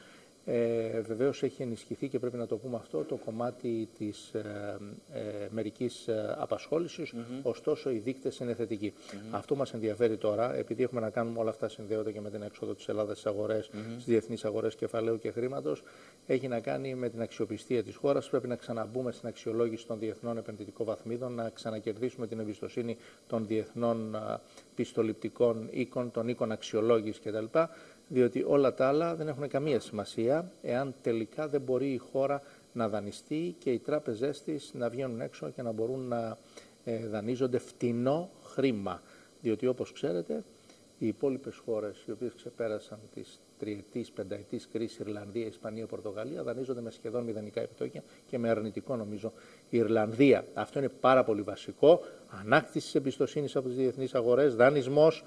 Ε, βεβαίως έχει ενισχυθεί και πρέπει να το πούμε αυτό το κομμάτι της ε, ε, μερικής ε, απασχόλησης, mm-hmm. ωστόσο οι δείκτες είναι θετικοί. Mm-hmm. Αυτό μας ενδιαφέρει τώρα, επειδή έχουμε να κάνουμε όλα αυτά συνδέονται και με την έξοδο της Ελλάδας στις αγορές, mm-hmm. στις διεθνείς αγορές κεφαλαίου και χρήματος, έχει να κάνει με την αξιοπιστία της χώρας. Πρέπει να ξαναμπούμε στην αξιολόγηση των διεθνών επενδυτικών βαθμίδων, να ξανακερδίσουμε την εμπιστοσύνη των διεθνών α, πιστοληπτικών οίκων, των οίκων αξιολόγησης κτλ. Διότι όλα τα άλλα δεν έχουν καμία σημασία εάν τελικά δεν μπορεί η χώρα να δανειστεί και οι τράπεζές της να βγαίνουν έξω και να μπορούν να ε, δανείζονται φτηνό χρήμα. Διότι όπως ξέρετε οι υπόλοιπες χώρες οι οποίες ξεπέρασαν τις τριετής, πενταετής κρίση, Ιρλανδία, Ισπανία, Πορτογαλία, δανείζονται με σχεδόν μηδενικά επιτόκια και με αρνητικό νομίζω η Ιρλανδία. Αυτό είναι πάρα πολύ βασικό. Ανάκτηση της εμπιστοσύνης από τις διεθνείς αγορές, δανεισμός,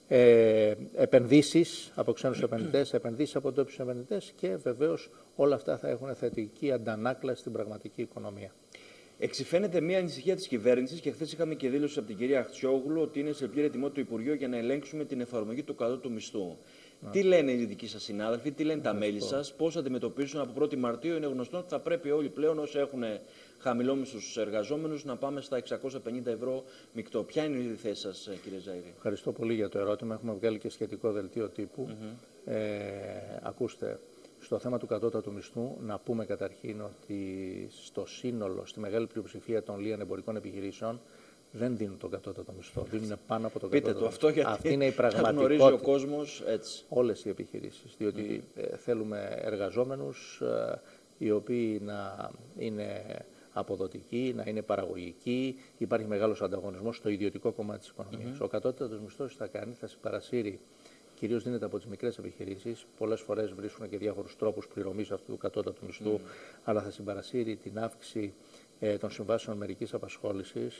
Ε, επενδύσεις από ξένους επενδυτές, επενδύσεις από τόπιους επενδυτές και βεβαίως όλα αυτά θα έχουν θετική αντανάκλαση στην πραγματική οικονομία.
Εξηφαίνεται μια ανησυχία της κυβέρνησης και χθες είχαμε και δήλωση από την κυρία Αχτσιόγλου ότι είναι σε πλήρη ετοιμότητα το Υπουργείο για να ελέγξουμε την εφαρμογή του κατώτατου μισθού. Να. Τι λένε οι δικοί σας συνάδελφοι, τι λένε τα μέλη σας, πώς αντιμετωπίζουν από πρώτη Μαρτίου? Είναι γνωστό ότι θα πρέπει όλοι πλέον όσοι έχουν χαμηλόμισθους εργαζόμενους να πάμε στα εξακόσια πενήντα ευρώ μεικτό. Ποια είναι η θέση σας, κύριε Ζαΐρη?
Ευχαριστώ πολύ για το ερώτημα. Έχουμε βγάλει και σχετικό δελτίο τύπου. Mm-hmm. ε, ακούστε, στο θέμα του κατώτατου μισθού, να πούμε καταρχήν ότι στο σύνολο, στη μεγάλη πλειοψηφία των λίαν εμπορικών επιχειρήσεων, δεν δίνουν τον κατώτατο μισθό. Δίνουν πάνω από τον
Πείτε
κατώτατο
το αυτό, γιατί
αυτή είναι η πραγματικότητα.
Γνωρίζει ο κόσμος έτσι.
Όλες οι επιχειρήσεις. Διότι mm-hmm. ε, θέλουμε εργαζόμενους ε, οι οποίοι να είναι αποδοτικοί, να είναι παραγωγικοί. Υπάρχει μεγάλος ανταγωνισμός στο ιδιωτικό κομμάτι της οικονομίας. Mm-hmm. Ο κατώτατος μισθός θα κάνει, θα συμπαρασύρει, κυρίως δίνεται από τις μικρές επιχειρήσεις. Πολλές φορές βρίσκουν και διάφορους τρόπους πληρωμής αυτού του κατώτατου μισθού, mm-hmm. αλλά θα συμπαρασύρει την αύξηση ε, των συμβάσεων μερικής απασχόλησης.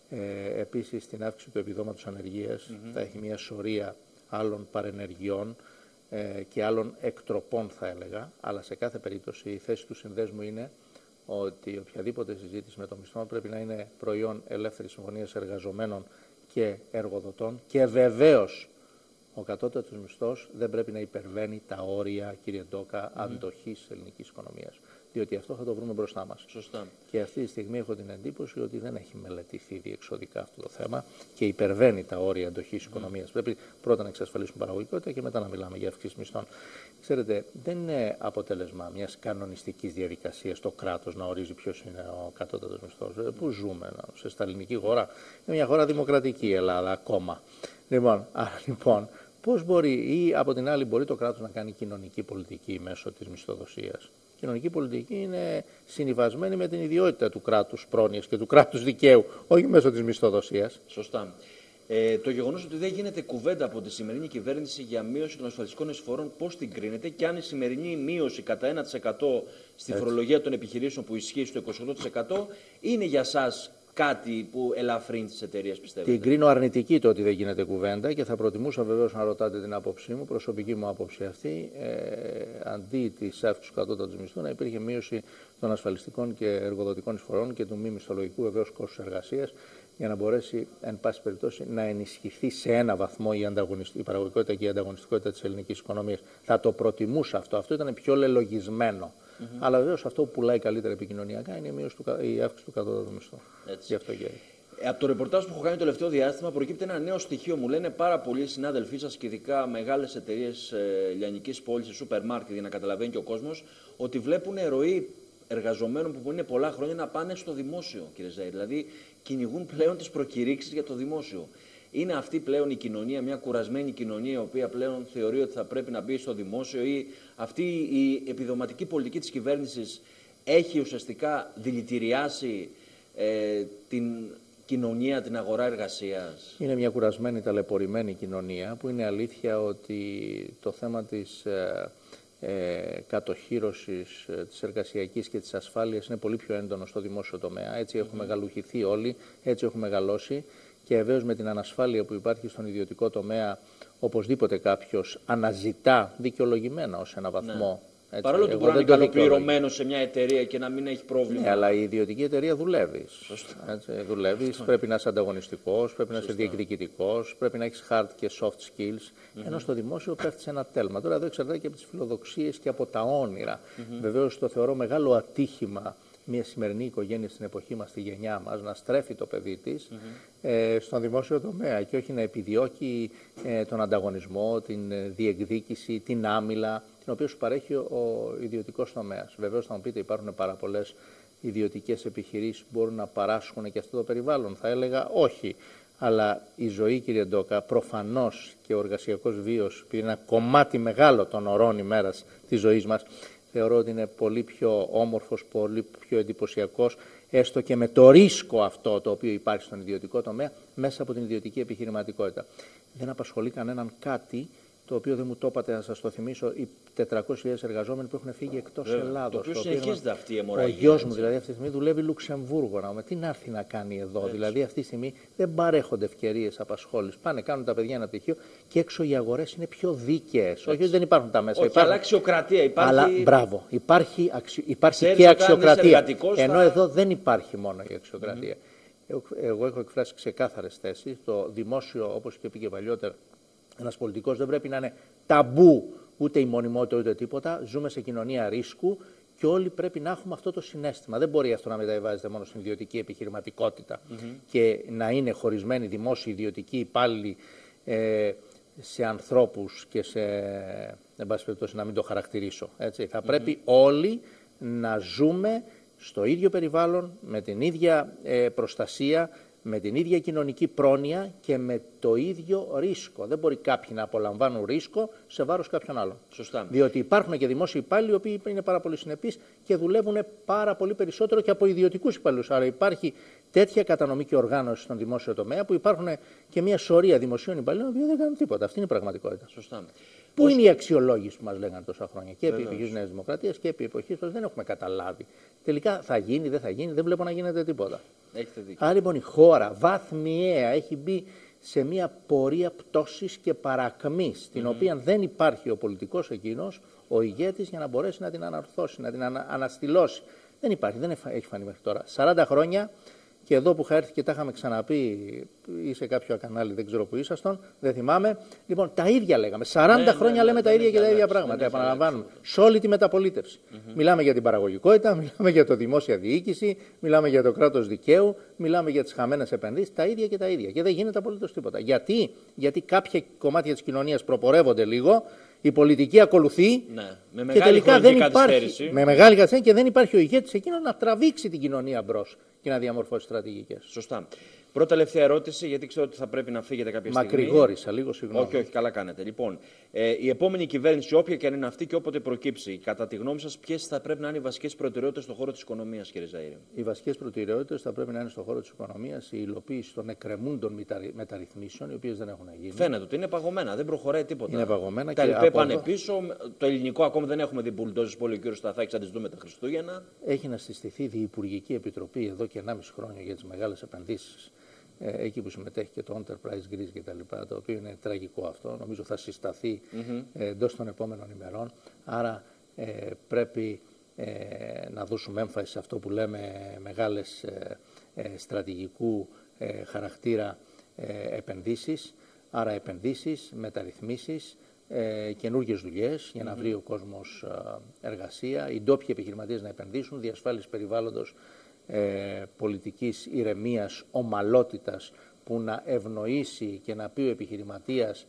Ε, επίσης, την αύξηση του επιδόματος ανεργίας, mm-hmm. θα έχει μια σωρία άλλων παρενεργειών ε, και άλλων εκτροπών, θα έλεγα. Αλλά σε κάθε περίπτωση η θέση του συνδέσμου είναι ότι οποιαδήποτε συζήτηση με το μισθό πρέπει να είναι προϊόν ελεύθερης συμφωνίας εργαζομένων και εργοδοτών και βεβαίως ο κατώτατος μισθός δεν πρέπει να υπερβαίνει τα όρια, κύριε Ντόκα, mm-hmm. αντοχής της ελληνικής οικονομίας. Διότι αυτό θα το βρούμε μπροστά μας.
Σωστά.
Και αυτή τη στιγμή έχω την εντύπωση ότι δεν έχει μελετηθεί διεξοδικά αυτό το θέμα και υπερβαίνει τα όρια αντοχής της mm. οικονομίας. Πρέπει πρώτα να εξασφαλίσουμε παραγωγικότητα και μετά να μιλάμε για αύξηση μισθών. Ξέρετε, δεν είναι αποτέλεσμα μιας κανονιστικής διαδικασίας το κράτος να ορίζει ποιος είναι ο κατώτατος μισθός. Mm. Πού ζούμε, σε σταλινική χώρα? Είναι μια χώρα δημοκρατική η Ελλάδα ακόμα. Λοιπόν, άρα λοιπόν, πώς μπορεί, ή από την άλλη, μπορεί το κράτος να κάνει κοινωνική πολιτική μέσω της μισθοδοσίας? Η κοινωνική πολιτική είναι συνυβασμένη με την ιδιότητα του κράτους πρόνοιας και του κράτους δικαίου, όχι μέσω της μισθοδοσίας.
Σωστά. Ε, το γεγονός ότι δεν γίνεται κουβέντα από τη σημερινή κυβέρνηση για μείωση των ασφαλιστικών εισφορών, πώς την κρίνετε, και αν η σημερινή μείωση κατά ένα τοις εκατό στη Έτσι. φορολογία των επιχειρήσεων που ισχύει στο είκοσι οκτώ τοις εκατό είναι για σας κάτι που ελαφρύνει τις εταιρείες, πιστεύετε?
Την κρίνω αρνητική το ότι δεν γίνεται κουβέντα και θα προτιμούσα βεβαίως να ρωτάτε την άποψή μου, προσωπική μου άποψη αυτή, ε, αντί της αύξησης του κατώτατου μισθού να υπήρχε μείωση των ασφαλιστικών και εργοδοτικών εισφορών και του μη μισθολογικού βεβαίως κόστους εργασίας για να μπορέσει, εν πάση περιπτώσει, να ενισχυθεί σε ένα βαθμό η, η παραγωγικότητα και η ανταγωνιστικότητα της ελληνικής οικονομίας. Θα το προτιμούσα αυτό. Αυτό ήταν πιο λελογισμένο. Mm-hmm. Αλλά βεβαίως αυτό που πουλάει καλύτερα επικοινωνιακά είναι η, μείωση του, η αύξηση του κατώτατου μισθού. Γι' αυτό και...
Από το ρεπορτάζ που έχω κάνει το τελευταίο διάστημα προκύπτει ένα νέο στοιχείο. Μου λένε πάρα πολλοί συνάδελφοί σας και ειδικά μεγάλες εταιρείες ε, λιανικής πόλης, σούπερ μάρκετ, για να καταλαβαίνει και ο κόσμος, ότι βλέπουν ροή εργαζομένων που είναι πολλά χρόνια να πάνε στο δημόσιο, κύριε Ζαΐρη. Δηλαδή κυνηγούν πλέον τις προκηρύξεις για το δημόσιο. Είναι αυτή πλέον η κοινωνία, μια κουρασμένη κοινωνία, η οποία πλέον θεωρεί ότι θα πρέπει να μπει στο δημόσιο, ή αυτή η επιδοματική πολιτική της κυβέρνησης έχει ουσιαστικά δηλητηριάσει ε, την κοινωνία, την αγορά εργασίας?
Είναι μια κουρασμένη, ταλαιπωρημένη κοινωνία, που είναι αλήθεια ότι το θέμα της ε, ε, κατοχύρωσης ε, της εργασιακής και της ασφάλειας είναι πολύ πιο έντονο στο δημόσιο τομέα. Έτσι έχουμε μεγαλουχηθεί όλοι, έτσι έχουμε μεγαλώσει, και βεβαίως με την ανασφάλεια που υπάρχει στον ιδιωτικό τομέα, οπωσδήποτε κάποιος αναζητά δικαιολογημένα ως ένα βαθμό. Ναι. Έτσι,
παρόλο που μπορεί να είναι καλοπληρωμένο σε μια εταιρεία και να μην έχει πρόβλημα.
Ναι, αλλά η ιδιωτική εταιρεία δουλεύει. Δουλεύει, πρέπει να είσαι ανταγωνιστικός, πρέπει να είσαι διεκδικητικός, πρέπει να έχεις hard και soft skills. Mm-hmm. Ενώ στο δημόσιο πέφτει σε ένα τέλμα. Τώρα εδώ εξαρτάται και από τις φιλοδοξίες και από τα όνειρα. Mm-hmm. Βεβαίως το θεωρώ μεγάλο ατύχημα μια σημερινή οικογένεια στην εποχή μας, στη γενιά μας, να στρέφει το παιδί της mm-hmm. ε, στον δημόσιο τομέα και όχι να επιδιώκει ε, τον ανταγωνισμό, την ε, διεκδίκηση, την άμυλα, την οποία σου παρέχει ο, ο ιδιωτικός τομέας. Βεβαίως θα μου πείτε, υπάρχουν πάρα πολλές ιδιωτικές επιχειρήσεις που μπορούν να παράσχουν και αυτό το περιβάλλον. Θα έλεγα όχι. Αλλά η ζωή, κύριε Ντόκα, προφανώς και ο εργασιακός βίος, που είναι ένα κομμάτι μεγάλο των ωρών ημέρας της ζωής μας, θεωρώ ότι είναι πολύ πιο όμορφος, πολύ πιο εντυπωσιακός, έστω και με το ρίσκο αυτό το οποίο υπάρχει στον ιδιωτικό τομέα, μέσα από την ιδιωτική επιχειρηματικότητα. Δεν απασχολεί κανέναν κάτι το οποίο δεν μου το είπατε, να σας το θυμίσω, οι τετρακόσιες χιλιάδες εργαζόμενοι που έχουν φύγει εκτός Ελλάδος. Το
οποίο συνεχίζεται αυτή η αιμορραγία.
Ο γιος μου δηλαδή αυτή τη στιγμή δουλεύει Λουξεμβούργο. Να, τι να έρθει να κάνει εδώ? Έτσι. Δηλαδή αυτή τη στιγμή δεν παρέχονται ευκαιρίες απασχόλησης. Πάνε, κάνουν τα παιδιά ένα πτυχίο και έξω οι αγορές είναι πιο δίκαιες. Όχι ότι δεν υπάρχουν τα μέσα.
Όχι,
υπάρχουν...
αλλά αξιοκρατία υπάρχει. Αλλά
μπράβο, υπάρχει, αξιο... υπάρχει Ξέρεις, και αξιοκρατία. Ενώ θα... εδώ δεν υπάρχει μόνο η αξιοκρατία. Mm-hmm. Εγώ έχω εκφράσει ξεκάθαρες θέσεις. Το δημόσιο, όπως και είπε και παλιότερα, ένας πολιτικός δεν πρέπει να είναι ταμπού ούτε η μονιμότητα ούτε τίποτα. Ζούμε σε κοινωνία ρίσκου και όλοι πρέπει να έχουμε αυτό το συναίσθημα. Δεν μπορεί αυτό να μεταβιβάζεται μόνο στην ιδιωτική επιχειρηματικότητα mm-hmm. και να είναι χωρισμένοι δημόσιοι ιδιωτικοί υπάλληλοι ε, σε ανθρώπους και σε, εν πάση περιπτώσει, να μην το χαρακτηρίσω. Έτσι. Θα mm-hmm. πρέπει όλοι να ζούμε στο ίδιο περιβάλλον, με την ίδια ε, προστασία, με την ίδια κοινωνική πρόνοια και με το ίδιο ρίσκο. Δεν μπορεί κάποιοι να απολαμβάνουν ρίσκο σε βάρος κάποιον άλλον.
Σωστά.
Διότι υπάρχουν και δημόσιοι υπάλληλοι οι οποίοι είναι πάρα πολύ συνεπείς και δουλεύουν πάρα πολύ περισσότερο και από ιδιωτικούς υπαλλήλους. Άρα υπάρχει τέτοια κατανομή και οργάνωση στον δημόσιο τομέα που υπάρχουν και μια σωρία δημοσίων υπαλλήλων που δεν κάνουν τίποτα. Αυτή είναι η πραγματικότητα.
Σωστά.
Πού Πώς... είναι η αξιολόγηση που μας λέγανε τόσα χρόνια και επί εποχής Νέας Δημοκρατίας και επί εποχής που δεν έχουμε καταλάβει. Τελικά θα γίνει, δεν θα γίνει, δεν βλέπω να γίνεται τίποτα. Άρα λοιπόν η χώρα βαθμιαία έχει μπει σε μια πορεία πτώσης και παρακμής, την mm-hmm. οποία δεν υπάρχει ο πολιτικός εκείνος, ο ηγέτης, για να μπορέσει να την αναρθώσει, να την ανα, αναστηλώσει. Δεν υπάρχει, δεν έχει φανεί μέχρι τώρα. σαράντα χρόνια, και εδώ που είχα έρθει και τα είχαμε ξαναπεί ή σε κάποιο κανάλι, δεν ξέρω που ήσασταν, δεν θυμάμαι. Λοιπόν, τα ίδια λέγαμε. σαράντα ναι, χρόνια ναι, λέμε ναι, τα ίδια ναι, και τα ίδια πράγματα. Επαναλαμβάνουμε. Σε όλη τη μεταπολίτευση. Mm-hmm. Μιλάμε για την παραγωγικότητα, μιλάμε για το δημόσια διοίκηση, μιλάμε για το κράτος δικαίου, μιλάμε για τις χαμένες επενδύσεις. Τα ίδια και τα ίδια. Και δεν γίνεται απολύτως τίποτα. Γιατί? Γιατί κάποια κομμάτια της κοινωνίας προπορεύονται λίγο. Η πολιτική ακολουθεί
ναι, με
και τελικά δεν υπάρχει, με μεγάλη καθυστέρηση, και δεν υπάρχει ο ηγέτης εκείνος να τραβήξει την κοινωνία μπρος και να διαμορφώσει στρατηγικές.
Σωστά. Πρώτα τελευταία ερώτηση, γιατί ξέρω ότι θα πρέπει να φύγετε κάποια στιγμή.
Μακρηγόρησα, λίγο συγγνώμη.
Όχι, όχι, καλά κάνετε. Λοιπόν, ε, η επόμενη κυβέρνηση, όποια και αν είναι αυτή και όποτε προκύψει, κατά τη γνώμη σας, ποιες θα πρέπει να είναι οι βασικές προτεραιότητες στον χώρο της οικονομίας, κύριε Ζαΐρη?
Οι βασικές προτεραιότητες θα πρέπει να είναι στον χώρο της οικονομίας η υλοποίηση των εκκρεμούντων μεταρρυθμίσεων, οι οποίες δεν έχουν γίνει.
Φαίνεται ότι είναι παγωμένα, δεν προχωράει τίποτα.
Είναι παγωμένα.
Τα ΕΛΠΕ πάνε εδώ... πίσω. Το ελληνικό ακόμη δεν έχουμε δει μπουλντόζες, πολύ ο κύριος Σταθάκης, θα τις δούμε τα Χριστούγεννα.
Έχει να συστηθεί διυπουργική επιτροπή εδώ και ενάμιση χρόνια για τις μεγάλες επενδύσεις. Εκεί που συμμετέχει και το Enterprise Greece και τα λοιπά, το οποίο είναι τραγικό αυτό, νομίζω θα συσταθεί mm-hmm. εντός των επόμενων ημερών. Άρα ε, πρέπει ε, να δώσουμε έμφαση σε αυτό που λέμε μεγάλες ε, ε, στρατηγικού ε, χαρακτήρα ε, επενδύσεις, άρα επενδύσεις, μεταρρυθμίσεις, ε, καινούργιες δουλειές για να βρει ο κόσμος ε, εργασία, οι ντόπιοι επιχειρηματίες να επενδύσουν, διασφάλιση περιβάλλοντος, ε, πολιτικής ηρεμίας, ομαλότητας που να ευνοήσει και να πει ο επιχειρηματίας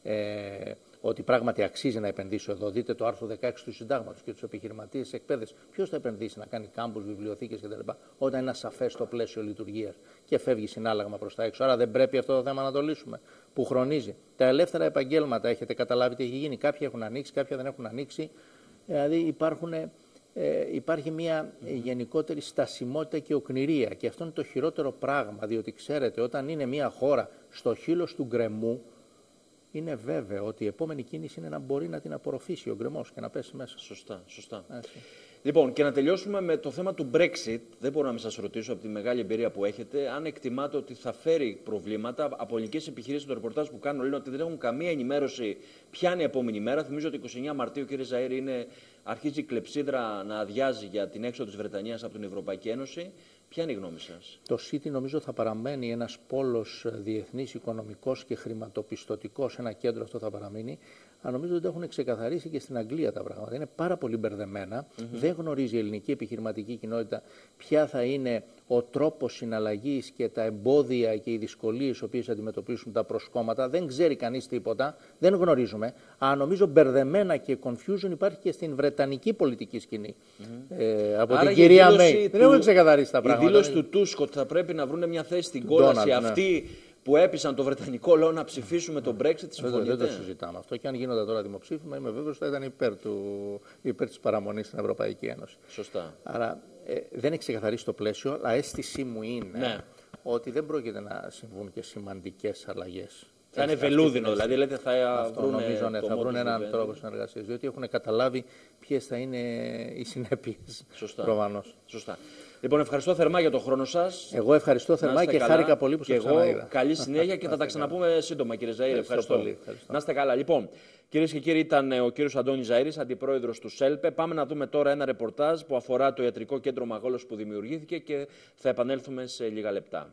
ε, ότι πράγματι αξίζει να επενδύσω εδώ. Δείτε το άρθρο δεκαέξι του Συντάγματος και τους επιχειρηματίες εκπαίδευση. Ποιος θα επενδύσει να κάνει κάμπους, βιβλιοθήκες κτλ. Όταν είναι ασαφές το πλαίσιο λειτουργίας και φεύγει συνάλλαγμα προς τα έξω. Άρα δεν πρέπει αυτό το θέμα να το λύσουμε. Που χρονίζει. Τα ελεύθερα επαγγέλματα, έχετε καταλάβει τι έχει γίνει. Κάποια έχουν ανοίξει, κάποια δεν έχουν ανοίξει. Δηλαδή υπάρχουν, ε, υπάρχει μια γενικότερη στασιμότητα και οκνηρία. Και αυτό είναι το χειρότερο πράγμα. Διότι ξέρετε, όταν είναι μια χώρα στο χείλος του γκρεμού, είναι βέβαιο ότι η επόμενη κίνηση είναι να μπορεί να την απορροφήσει ο γκρεμός και να πέσει μέσα.
Σωστά, σωστά.
Έτσι.
Λοιπόν, και να τελειώσουμε με το θέμα του Brexit. Δεν μπορώ να μην σας ρωτήσω από τη μεγάλη εμπειρία που έχετε, αν εκτιμάτε ότι θα φέρει προβλήματα. Από ελληνικές επιχειρήσεις, το ρεπορτάζ που κάνουν λένε ότι δεν έχουν καμία ενημέρωση ποια είναι η επόμενη μέρα. Θυμίζω ότι είκοσι εννέα Μαρτίου, κύριε Ζαΐρη, είναι, αρχίζει η κλεψίδρα να αδειάζει για την έξοδο της Βρετανίας από την Ευρωπαϊκή Ένωση. Ποια είναι η γνώμη σας?
Το City νομίζω θα παραμένει ένας πόλος διεθνής, οικονομικός και χρηματοπιστωτικός, ένα κέντρο αυτό θα παραμείνει. Αλλά νομίζω ότι το έχουν ξεκαθαρίσει και στην Αγγλία τα πράγματα. Είναι πάρα πολύ μπερδεμένα. Mm-hmm. Δεν γνωρίζει η ελληνική επιχειρηματική κοινότητα ποια θα είναι ο τρόπος συναλλαγής και τα εμπόδια και οι δυσκολίες οι οποίες αντιμετωπίσουν τα προσκόμματα. Δεν ξέρει κανείς τίποτα. Δεν γνωρίζουμε. Αλλά νομίζω μπερδεμένα και confusion υπάρχει και στην βρετανική πολιτική σκηνή. Mm-hmm. Ε, από
Άρα
την κυρία Μέη.
Του...
Δεν έχουν ξεκαθαρίσει τα πράγματα.
Η δήλωση του Τούσκ ότι θα πρέπει να βρουν μια θέση στην κόλαση αυτή. Ναι. Που έπεισαν το βρετανικό λαό να ψηφίσουμε τον Brexit, συμφωνείτε?
Δεν το συζητάμε αυτό. Και αν γίνονταν τώρα δημοψήφισμα, είμαι βέβαιος ότι θα ήταν υπέρ, του, υπέρ της παραμονής στην Ευρωπαϊκή Ένωση.
Σωστά.
Άρα ε, δεν έχει ξεκαθαρίσει το πλαίσιο, αλλά αίσθησή μου είναι
ναι.
ότι δεν πρόκειται να συμβούν και σημαντικές αλλαγές.
Θα είναι βελούδινο, δηλαδή λέτε θα βρουν,
νομίζω, ναι, θα βρουν έναν τρόπο συνεργασίας, διότι έχουν καταλάβει ποιες θα είναι οι συνέπειες.
Σωστά.
Προφανώς.
Σωστά. Λοιπόν, ευχαριστώ θερμά για τον χρόνο σας.
Εγώ ευχαριστώ θερμά και καλά. Χάρηκα πολύ που σας ξαναείδα.
Καλή συνέχεια και θα τα ξαναπούμε σύντομα, κύριε Ζαΐρη. Ευχαριστώ, ευχαριστώ πολύ. Ευχαριστώ. Να είστε καλά. Λοιπόν, κυρίες και κύριοι, ήταν ο κύριος Αντώνης Ζαΐρης, αντιπρόεδρος του ΣΕΛΠΕ. Πάμε να δούμε τώρα ένα ρεπορτάζ που αφορά το ιατρικό κέντρο Μαγόλος που δημιουργήθηκε και θα επανέλθουμε σε λίγα λεπτά.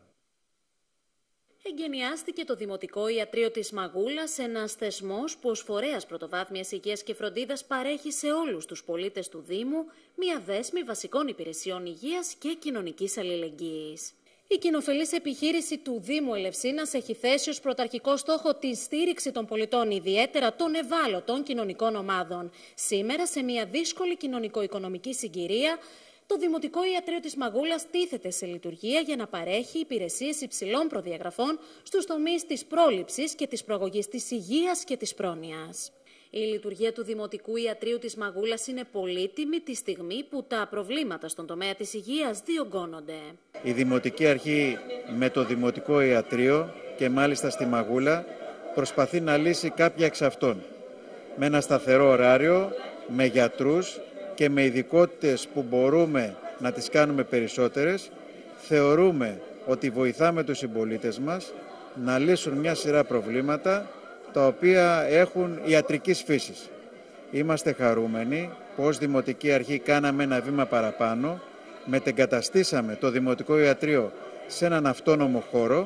Εγκαινιάστηκε το Δημοτικό Ιατρείο της Μαγούλας, ένας θεσμός που ως φορέας πρωτοβάθμιας υγείας και φροντίδας παρέχει σε όλους τους πολίτες του Δήμου μια δέσμη βασικών υπηρεσιών υγείας και κοινωνικής αλληλεγγύης. Η κοινοφελής επιχείρηση του Δήμου Ελευσίνας έχει θέσει ως πρωταρχικό στόχο τη στήριξη των πολιτών, ιδιαίτερα των ευάλωτων κοινωνικών ομάδων. Σήμερα, σε μια δύσκολη κοινωνικο-οικονομική συγκυρία, το Δημοτικό Ιατρείο της Μαγούλας τίθεται σε λειτουργία για να παρέχει υπηρεσίες υψηλών προδιαγραφών στους τομείς της πρόληψης και της προαγωγής της υγείας και της πρόνοιας. Η λειτουργία του Δημοτικού Ιατρείου της Μαγούλας είναι πολύτιμη τη στιγμή που τα προβλήματα στον τομέα της υγείας διωγγώνονται.
Η Δημοτική Αρχή με το Δημοτικό Ιατρείο και μάλιστα στη Μαγούλα προσπαθεί να λύσει κάποια εξ αυτών. Με ένα σταθερό ωράριο, με γιατρούς και με ειδικότητες που μπορούμε να τις κάνουμε περισσότερες, θεωρούμε ότι βοηθάμε τους συμπολίτες μας να λύσουν μια σειρά προβλήματα τα οποία έχουν ιατρικής φύσης. Είμαστε χαρούμενοι που ως Δημοτική Αρχή κάναμε ένα βήμα παραπάνω, μετεγκαταστήσαμε το Δημοτικό Ιατρείο σε έναν αυτόνομο χώρο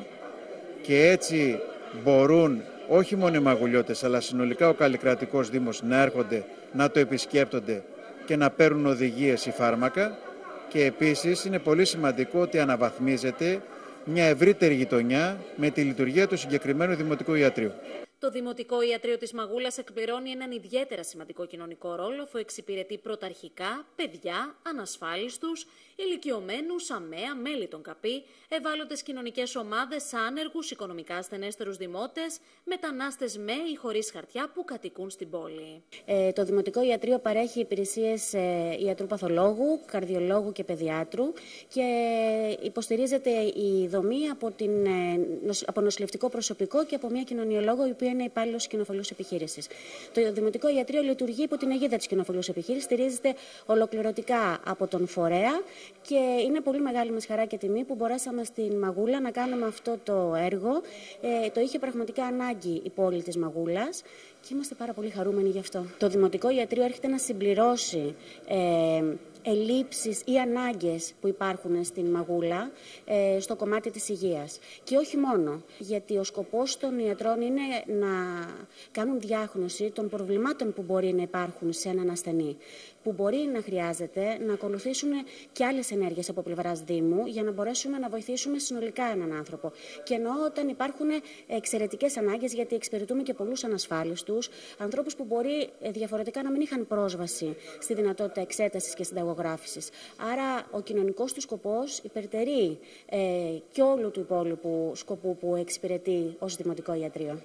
και έτσι μπορούν όχι μόνο οι Μαγουλιώτες αλλά συνολικά ο Καλλικρατικός Δήμος να έρχονται, να το επισκέπτονται και να παίρνουν οδηγίες ή φάρμακα, και επίσης είναι πολύ σημαντικό ότι αναβαθμίζεται μια ευρύτερη γειτονιά με τη λειτουργία του συγκεκριμένου Δημοτικού Ιατρείου.
Το Δημοτικό Ιατρείο της Μαγούλας εκπληρώνει έναν ιδιαίτερα σημαντικό κοινωνικό ρόλο, αφού εξυπηρετεί πρωταρχικά παιδιά, ανασφάλιστους, ηλικιωμένους, αμαία, μέλη των ΚΑΠΗ, ευάλωτες κοινωνικές ομάδες, άνεργους, οικονομικά ασθενέστερους δημότες, μετανάστες με ή χωρίς χαρτιά που κατοικούν στην πόλη.
Ε, το Δημοτικό Ιατρείο παρέχει υπηρεσίες ε, ιατρού παθολόγου, καρδιολόγου και παιδιάτρου και υποστηρίζεται η δομή από, την, ε, από νοσηλευτικό προσωπικό και από μια κοινωνιολόγο, η οποία είναι υπάλληλος κοινοφελούς επιχείρησης. Το Δημοτικό Ιατρείο λειτουργεί υπό την αιγίδα της κοινοφελούς επιχείρησης, στηρίζεται ολοκληρωτικά από τον φορέα και είναι πολύ μεγάλη μας χαρά και τιμή που μπορέσαμε στην Μαγούλα να κάνουμε αυτό το έργο. Ε, το είχε πραγματικά ανάγκη η πόλη της Μαγούλας και είμαστε πάρα πολύ χαρούμενοι γι' αυτό. Το Δημοτικό Ιατρείο έρχεται να συμπληρώσει ε, ελλείψεις ή ανάγκες που υπάρχουν στην Μαγούλα ε, στο κομμάτι της υγείας. Και όχι μόνο, γιατί ο σκοπός των ιατρών είναι να κάνουν διάγνωση των προβλημάτων που μπορεί να υπάρχουν σε έναν ασθενή, που μπορεί να χρειάζεται να ακολουθήσουν και άλλες ενέργειες από πλευράς Δήμου για να μπορέσουμε να βοηθήσουμε συνολικά έναν άνθρωπο. Και εννοώ όταν υπάρχουν εξαιρετικές ανάγκες, γιατί εξυπηρετούμε και πολλούς ανασφάλιστους, ανθρώπους που μπορεί διαφορετικά να μην είχαν πρόσβαση στη δυνατότητα εξέτασης και συνταγογράφησης. Άρα ο κοινωνικός του σκοπός υπερτερεί ε, και όλου του υπόλοιπου σκοπού που εξυπηρετεί ως Δημοτικό Ιατρείο.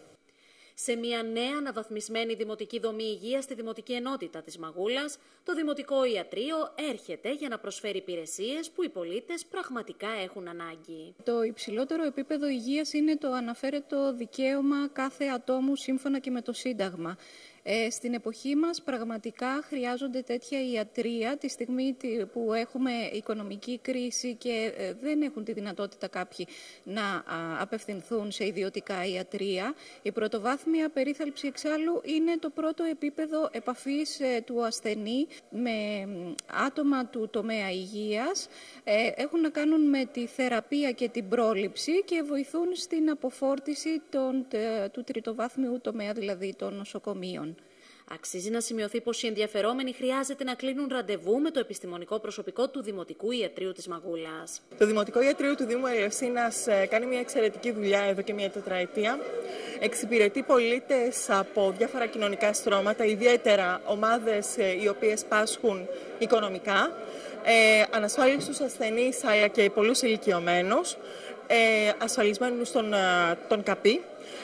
Σε μια νέα αναβαθμισμένη δημοτική δομή υγείας στη Δημοτική Ενότητα της Μαγούλας, το Δημοτικό Ιατρείο έρχεται για να προσφέρει υπηρεσίες που οι πολίτες πραγματικά έχουν ανάγκη.
Το υψηλότερο επίπεδο υγείας είναι το αναφέρετο δικαίωμα κάθε ατόμου σύμφωνα και με το Σύνταγμα. Ε, στην εποχή μας πραγματικά χρειάζονται τέτοια ιατρεία τη στιγμή που έχουμε οικονομική κρίση και ε, δεν έχουν τη δυνατότητα κάποιοι να α, απευθυνθούν σε ιδιωτικά ιατρεία. Η πρωτοβάθμια περίθαλψη εξάλλου είναι το πρώτο επίπεδο επαφής ε, του ασθενή με άτομα του τομέα υγείας. Ε, έχουν να κάνουν με τη θεραπεία και την πρόληψη και βοηθούν στην αποφόρτιση των, τε, του τριτοβάθμιου τομέα, δηλαδή των νοσοκομείων.
Αξίζει να σημειωθεί πως οι ενδιαφερόμενοι χρειάζεται να κλείνουν ραντεβού με το επιστημονικό προσωπικό του Δημοτικού Ιατρείου της Μαγούλας.
Το Δημοτικό Ιατρείο του Δήμου Ελευσίνας κάνει μια εξαιρετική δουλειά εδώ και μια τετραετία. Εξυπηρετεί πολίτες από διάφορα κοινωνικά στρώματα, ιδιαίτερα ομάδες οι οποίες πάσχουν οικονομικά, ε, ανασφάλιστους ασθενείς αλλά και πολλούς ηλικιωμένους, ε, ασφαλισμένους των, των ΚΑΠΗ.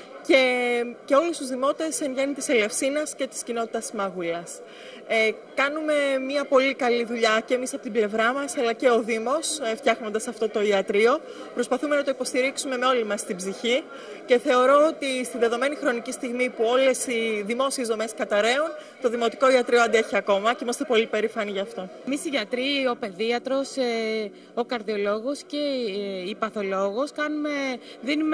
Και, και όλους τους δημότες εν γέννη της Ελευσίνας και της κοινότητας Μάγουλας. Ε, κάνουμε μια πολύ καλή δουλειά και εμείς από την πλευρά μας, αλλά και ο Δήμος, ε, φτιάχνοντας αυτό το ιατρείο. Προσπαθούμε να το υποστηρίξουμε με όλη μας την ψυχή και θεωρώ ότι στη δεδομένη χρονική στιγμή που όλες οι δημόσιες δομές καταραίουν, το Δημοτικό Ιατρείο αντέχει ακόμα και είμαστε πολύ περήφανοι γι' αυτό.
Εμείς οι γιατροί, ο παιδίατρος, ο καρδιολόγος και η παθολόγος κάνουμε, δίνουμε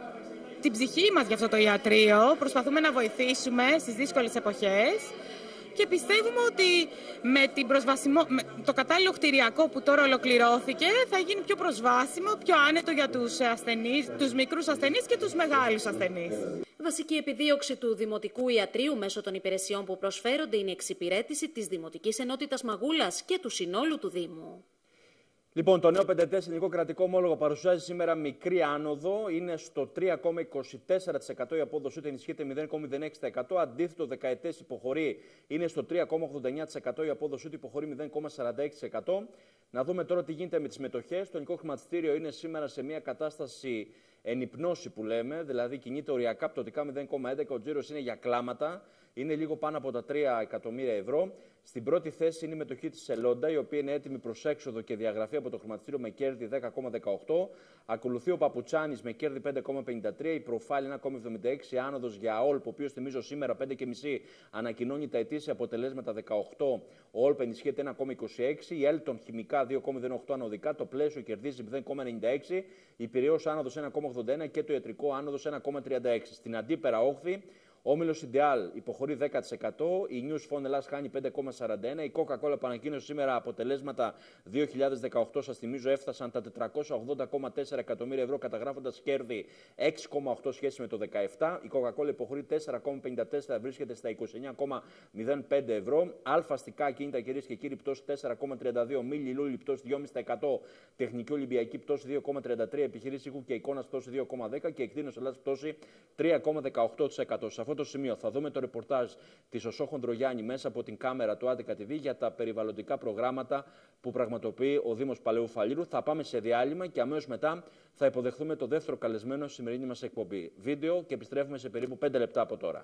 την ψυχή μας για αυτό το ιατρείο, προσπαθούμε να βοηθήσουμε στις δύσκολες εποχές και πιστεύουμε ότι με, την προσβασιμο... με το κατάλληλο κτηριακό που τώρα ολοκληρώθηκε θα γίνει πιο προσβάσιμο, πιο άνετο για τους ασθενείς, τους μικρούς ασθενείς και τους μεγάλους ασθενείς.
Βασική επιδίωξη του Δημοτικού Ιατρείου μέσω των υπηρεσιών που προσφέρονται είναι η εξυπηρέτηση της Δημοτικής Ενότητας Μαγούλας και του συνόλου του Δήμου.
Λοιπόν, το νέο πενταετές ελληνικό κρατικό ομόλογο παρουσιάζει σήμερα μικρή άνοδο. Είναι στο τρία κόμμα είκοσι τέσσερα τοις εκατό, η απόδοσή του ενισχύεται μηδέν κόμμα μηδέν έξι τοις εκατό. Αντίθετο, δεκαετές υποχωρεί, είναι στο τρία κόμμα ογδόντα εννέα τοις εκατό, η απόδοσή του υποχωρεί μηδέν κόμμα σαράντα έξι τοις εκατό. Να δούμε τώρα τι γίνεται με τις μετοχές. Το ελληνικό χρηματιστήριο είναι σήμερα σε μια κατάσταση ενυπνώση που λέμε, δηλαδή κινείται οριακά πτωτικά μηδέν κόμμα έντεκα. Ο τζίρος είναι για κλάματα. Είναι λίγο πάνω από τα τρία εκατομμύρια ευρώ. Στην πρώτη θέση είναι η μετοχή της Σελόντα, η οποία είναι έτοιμη προς έξοδο και διαγραφή από το χρηματιστήριο με κέρδη δέκα κόμμα δεκαοκτώ. Ακολουθεί ο Παπουτσάνης με κέρδη πέντε κόμμα πενήντα τρία, η Profile ένα κόμμα εβδομήντα έξι, η άνοδος για Όλπ, ο οποίος θυμίζω σήμερα πέντε και μισή ανακοινώνει τα ετήσια αποτελέσματα δεκαοκτώ, ο Όλπ ενισχύεται ένα κόμμα είκοσι έξι, η Έλτον χημικά δύο κόμμα μηδέν οκτώ ανωδικά, το Πλαίσιο κερδίζει μηδέν κόμμα ενενήντα έξι, η Πειραιώς άνοδος ένα κόμμα ογδόντα ένα και το Ιατρικό άνοδος ένα κόμμα τριάντα έξι. Στην αντίπερα όχθη, ο Όμιλος Ιντεάλ υποχωρεί δέκα τοις εκατό, η News Phone Ελλάς χάνει πέντε κόμμα σαράντα ένα, η Coca-Cola που ανακοίνωσε σήμερα αποτελέσματα δύο χιλιάδες δεκαοκτώ, σας θυμίζω, έφτασαν τα τετρακόσια ογδόντα κόμμα τέσσερα εκατομμύρια ευρώ, καταγράφοντας κέρδη έξι κόμμα οκτώ σχέση με το δεκαεπτά. Η Coca-Cola υποχωρεί τέσσερα κόμμα πενήντα τέσσερα, βρίσκεται στα είκοσι εννέα κόμμα μηδέν πέντε ευρώ. Αλφα αστικά ακίνητα, κυρίες και κύριοι, πτώση τέσσερα κόμμα τριάντα δύο, Μίλι Λούλι πτώση δύο κόμμα πέντε τοις εκατό, Τεχνική Ολυμπιακή πτώση δύο κόμμα τριάντα τρία, Επιχειρήση Ήχου και Εικόνας πτώση δύο κόμμα δέκα και Εκδήλωση Ελλάδας πτώση τρία κόμμα δεκαοκτώ τοις εκατό. Σε αυτό το σημείο θα δούμε το ρεπορτάζ της Οσό Χοντρογιάννη μέσα από την κάμερα του Άντεκα τι βι για τα περιβαλλοντικά προγράμματα που πραγματοποιεί ο Δήμος Παλαιού Φαλήρου. Θα πάμε σε διάλειμμα και αμέσως μετά θα υποδεχθούμε το δεύτερο καλεσμένο στη σημερινή μας εκπομπή. Βίντεο και επιστρέφουμε σε περίπου πέντε λεπτά από τώρα.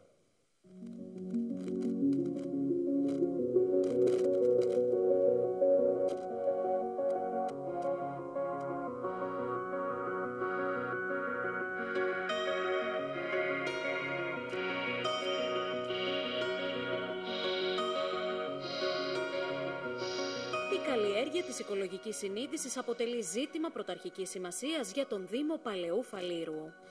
Η καλλιέργεια της οικολογικής συνείδησης αποτελεί ζήτημα πρωταρχικής σημασίας για τον Δήμο Παλαιού Φαλήρου.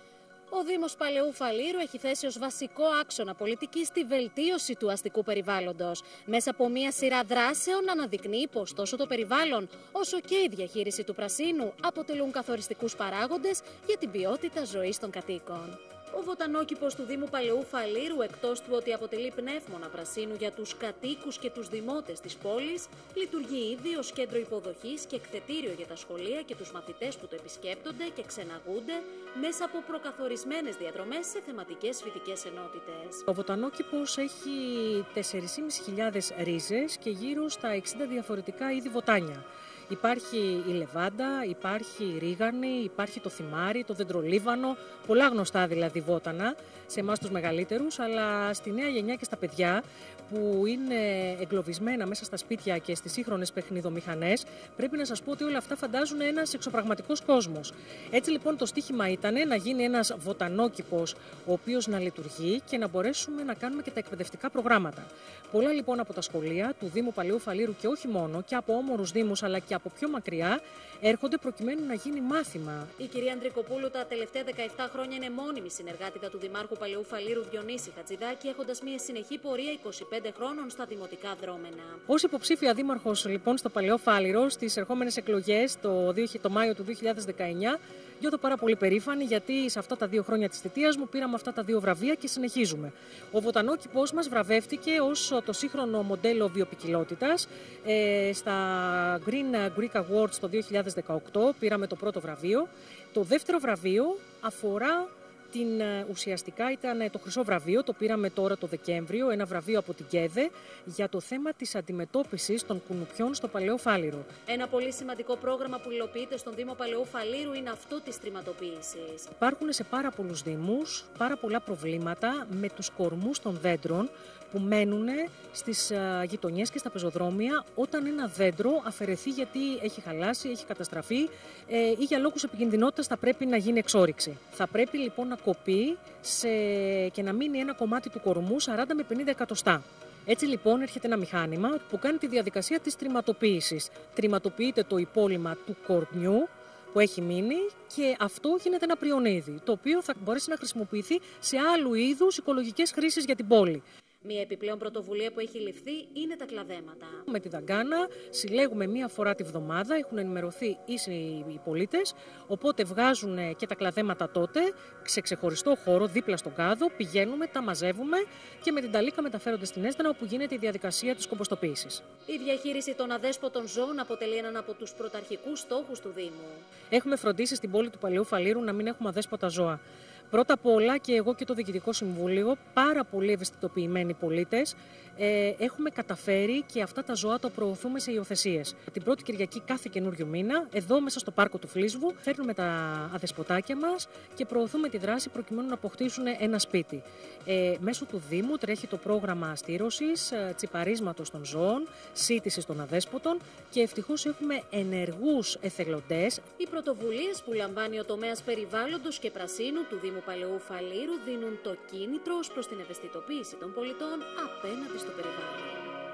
Ο Δήμος Παλαιού Φαλήρου έχει θέσει ως βασικό άξονα πολιτικής τη βελτίωση του αστικού περιβάλλοντος. Μέσα από μία σειρά δράσεων αναδεικνύει πως τόσο το περιβάλλον όσο και η διαχείριση του πρασίνου αποτελούν καθοριστικούς παράγοντες για την ποιότητα ζωής των κατοίκων. Ο βοτανόκηπος του Δήμου Παλαιού Φαλήρου, εκτός του ότι αποτελεί πνεύμονα πρασίνου για τους κατοίκους και τους δημότες της πόλης, λειτουργεί ήδη ως κέντρο υποδοχής και εκθετήριο για τα σχολεία και τους μαθητές που το επισκέπτονται και ξεναγούνται μέσα από προκαθορισμένες διαδρομές σε θεματικές φοιτικές ενότητες.
Ο βοτανόκηπος έχει τέσσερις χιλιάδες πεντακόσιες ρίζες και γύρω στα εξήντα διαφορετικά είδη βοτάνια. Υπάρχει η λεβάντα, υπάρχει η ρίγανη, υπάρχει το θυμάρι, το δεντρολίβανο, πολλά γνωστά δηλαδή βότανα σε εμάς τους μεγαλύτερους, αλλά στη νέα γενιά και στα παιδιά που είναι εγκλωβισμένα μέσα στα σπίτια και στις σύγχρονες παιχνιδομηχανές, πρέπει να σας πω ότι όλα αυτά φαντάζουν ένας εξωπραγματικός κόσμος. Έτσι λοιπόν το στίχημα ήταν να γίνει ένας βοτανόκηπος ο οποίος να λειτουργεί και να μπορέσουμε να κάνουμε και τα εκπαιδευτικά προγράμματα. Πολλά λοιπόν από τα σχολεία του Δήμου Παλαιού Φαλήρου και όχι μόνο, και από όμορους δήμους αλλά και από πιο μακριά, έρχονται προκειμένου να γίνει μάθημα.
Η κυρία Ανδρικοπούλου τα τελευταία δεκαεπτά χρόνια είναι μόνιμη συνεργάτητα του Δημάρχου Παλαιού Φαλήρου Διονύση Χατζηδάκη, έχοντας μια συνεχή πορεία είκοσι πέντε χρόνων στα δημοτικά δρόμενα.
Ως υποψήφια δήμαρχος λοιπόν στο Παλαιό Φάληρο στις ερχόμενες εκλογές το, το Μάιο του δύο χιλιάδες δεκαεννιά, νιώθω πάρα πολύ περήφανη γιατί σε αυτά τα δύο χρόνια της θητείας μου πήραμε αυτά τα δύο βραβεία και συνεχίζουμε. Ο βοτανόκηπος μας βραβεύτηκε ως το σύγχρονο μοντέλο βιοποικιλότητας ε, στα Green Greek Awards το δύο χιλιάδες δεκαοκτώ, πήραμε το πρώτο βραβείο. Το δεύτερο βραβείο αφορά την, ουσιαστικά ήταν το χρυσό βραβείο, το πήραμε τώρα το Δεκέμβριο, ένα βραβείο από την ΚΕΔΕ για το θέμα της αντιμετώπισης των κουνουπιών στο Παλαιό Φάληρο.
Ένα πολύ σημαντικό πρόγραμμα που υλοποιείται στον Δήμο Παλαιού Φαλήρου είναι αυτό της τριμματοποίησης.
Υπάρχουν σε πάρα πολλούς δήμους πάρα πολλά προβλήματα με τους κορμούς των δέντρων που μένουν στις γειτονιές και στα πεζοδρόμια όταν ένα δέντρο αφαιρεθεί γιατί έχει χαλάσει, έχει καταστραφεί ε, ή για λόγους επικινδυνότητας θα πρέπει να γίνει εξόρυξη. Θα πρέπει λοιπόν να κοπεί σε... και να μείνει ένα κομμάτι του κορμού σαράντα με πενήντα εκατοστά. Έτσι λοιπόν έρχεται ένα μηχάνημα που κάνει τη διαδικασία της τριμματοποίησης. Τριμματοποιείται το υπόλοιμα του κορμιού που έχει μείνει και αυτό γίνεται ένα πριονίδι, το οποίο θα μπορέσει να χρησιμοποιηθεί σε άλλου είδους οικολογικές χρήσεις για την πόλη.
Μία επιπλέον πρωτοβουλία που έχει ληφθεί είναι τα κλαδέματα.
Με τη Δαγκάνα συλλέγουμε μία φορά τη βδομάδα, έχουν ενημερωθεί οι πολίτες, οπότε βγάζουν και τα κλαδέματα τότε σε ξεχωριστό χώρο δίπλα στον κάδο, πηγαίνουμε, τα μαζεύουμε και με την ταλίκα μεταφέρονται στην Έσδανα όπου γίνεται η διαδικασία της κομποστοποίησης.
Η διαχείριση των αδέσποτων ζώων αποτελεί έναν από τους πρωταρχικούς στόχους του Δήμου.
Έχουμε φροντίσει στην πόλη του Παλαιού Φαλήρου να μην έχουμε αδέσποτα ζώα. Πρώτα απ' όλα και εγώ και το Διοικητικό Συμβούλιο, πάρα πολύ ευαισθητοποιημένοι πολίτες, ε, έχουμε καταφέρει και αυτά τα ζώα το προωθούμε σε υιοθεσίες. Την πρώτη Κυριακή κάθε καινούριο μήνα, εδώ μέσα στο πάρκο του Φλίσβου, φέρνουμε τα αδεσποτάκια μας και προωθούμε τη δράση προκειμένου να αποκτήσουν ένα σπίτι. Ε, μέσω του Δήμου τρέχει το πρόγραμμα αστήρωσης, τσιπαρίσματος των ζώων, σύτησης των αδέσποτων και ευτυχώς έχουμε ενεργούς εθελοντές.
Οι πρωτοβουλίες που λαμβάνει ο τομέας περιβάλλοντος και πρασίνου του Δήμου Παλαιού Φαλήρου δίνουν το κίνητρο ως προς την ευαισθητοποίηση των πολιτών απέναντι στο περιβάλλον.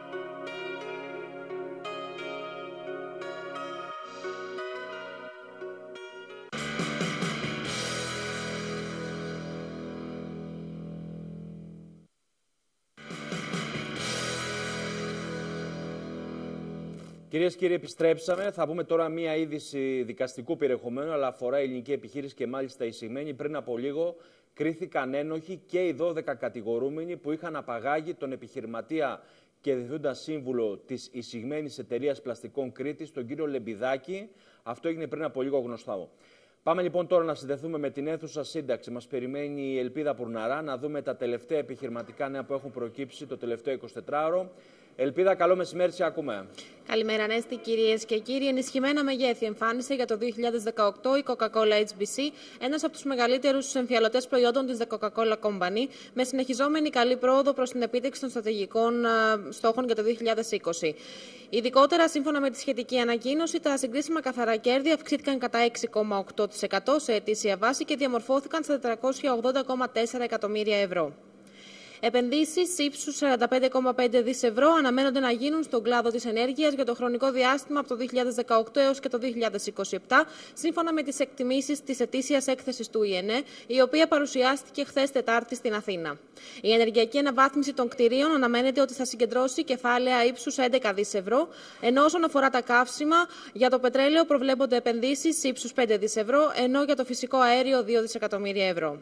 Κυρίες και κύριοι, επιστρέψαμε. Θα πούμε τώρα μία είδηση δικαστικού περιεχομένου, αλλά αφορά ελληνική επιχείρηση και μάλιστα εισηγμένη. Πριν από λίγο κρίθηκαν ένοχοι και οι δώδεκα κατηγορούμενοι που είχαν απαγάγει τον επιχειρηματία και διευθύνοντα σύμβουλο της εισηγμένης εταιρείας πλαστικών Κρήτης, τον κύριο Λεμπιδάκη. Αυτό έγινε πριν από λίγο γνωστό. Πάμε λοιπόν τώρα να συνδεθούμε με την αίθουσα σύνταξη. Μας περιμένει η Ελπίδα Πουρναρά να δούμε τα τελευταία επιχειρηματικά νέα που έχουν προκύψει το τελευταίο εικοσιτετράωρο. Ελπίδα, καλό μεσημέρι, σε ακούμε.
Καλημέρα, Ανέστη, κυρίες και κύριοι. Ενισχυμένα μεγέθη εμφάνισε για το δύο χιλιάδες δεκαοκτώ η Coca-Cola έιτς μπι σι, ένας από τους μεγαλύτερους εμφιαλωτές προϊόντων της The Coca-Cola Company, με συνεχιζόμενη καλή πρόοδο προς την επίτευξη των στρατηγικών στόχων για το δύο χιλιάδες είκοσι. Ειδικότερα, σύμφωνα με τη σχετική ανακοίνωση, τα συγκρίσιμα καθαρά κέρδη αυξήθηκαν κατά έξι κόμμα οκτώ τοις εκατό σε ετήσια βάση και διαμορφώθηκαν στα τετρακόσια ογδόντα κόμμα τέσσερα εκατομμύρια ευρώ.
Επενδύσεις ύψους σαράντα πέντε κόμμα πέντε δισεκατομμύρια ευρώ αναμένονται να γίνουν στον κλάδο της ενέργειας για το χρονικό διάστημα από το δύο χιλιάδες δεκαοκτώ έως και το δύο χιλιάδες είκοσι επτά, σύμφωνα με τις εκτιμήσεις της ετήσιας έκθεσης του ΙΕΝΕ, η οποία παρουσιάστηκε χθες Τετάρτη στην Αθήνα. Η ενεργειακή αναβάθμιση των κτηρίων αναμένεται ότι θα συγκεντρώσει κεφάλαια ύψους έντεκα δισεκατομμύρια ευρώ, ενώ όσον αφορά τα καύσιμα, για το πετρέλαιο προβλέπονται επενδύσεις ύψους πέντε δισεκατομμύρια ευρώ, ενώ για το φυσικό αέριο δύο δισεκατομμύρια ευρώ.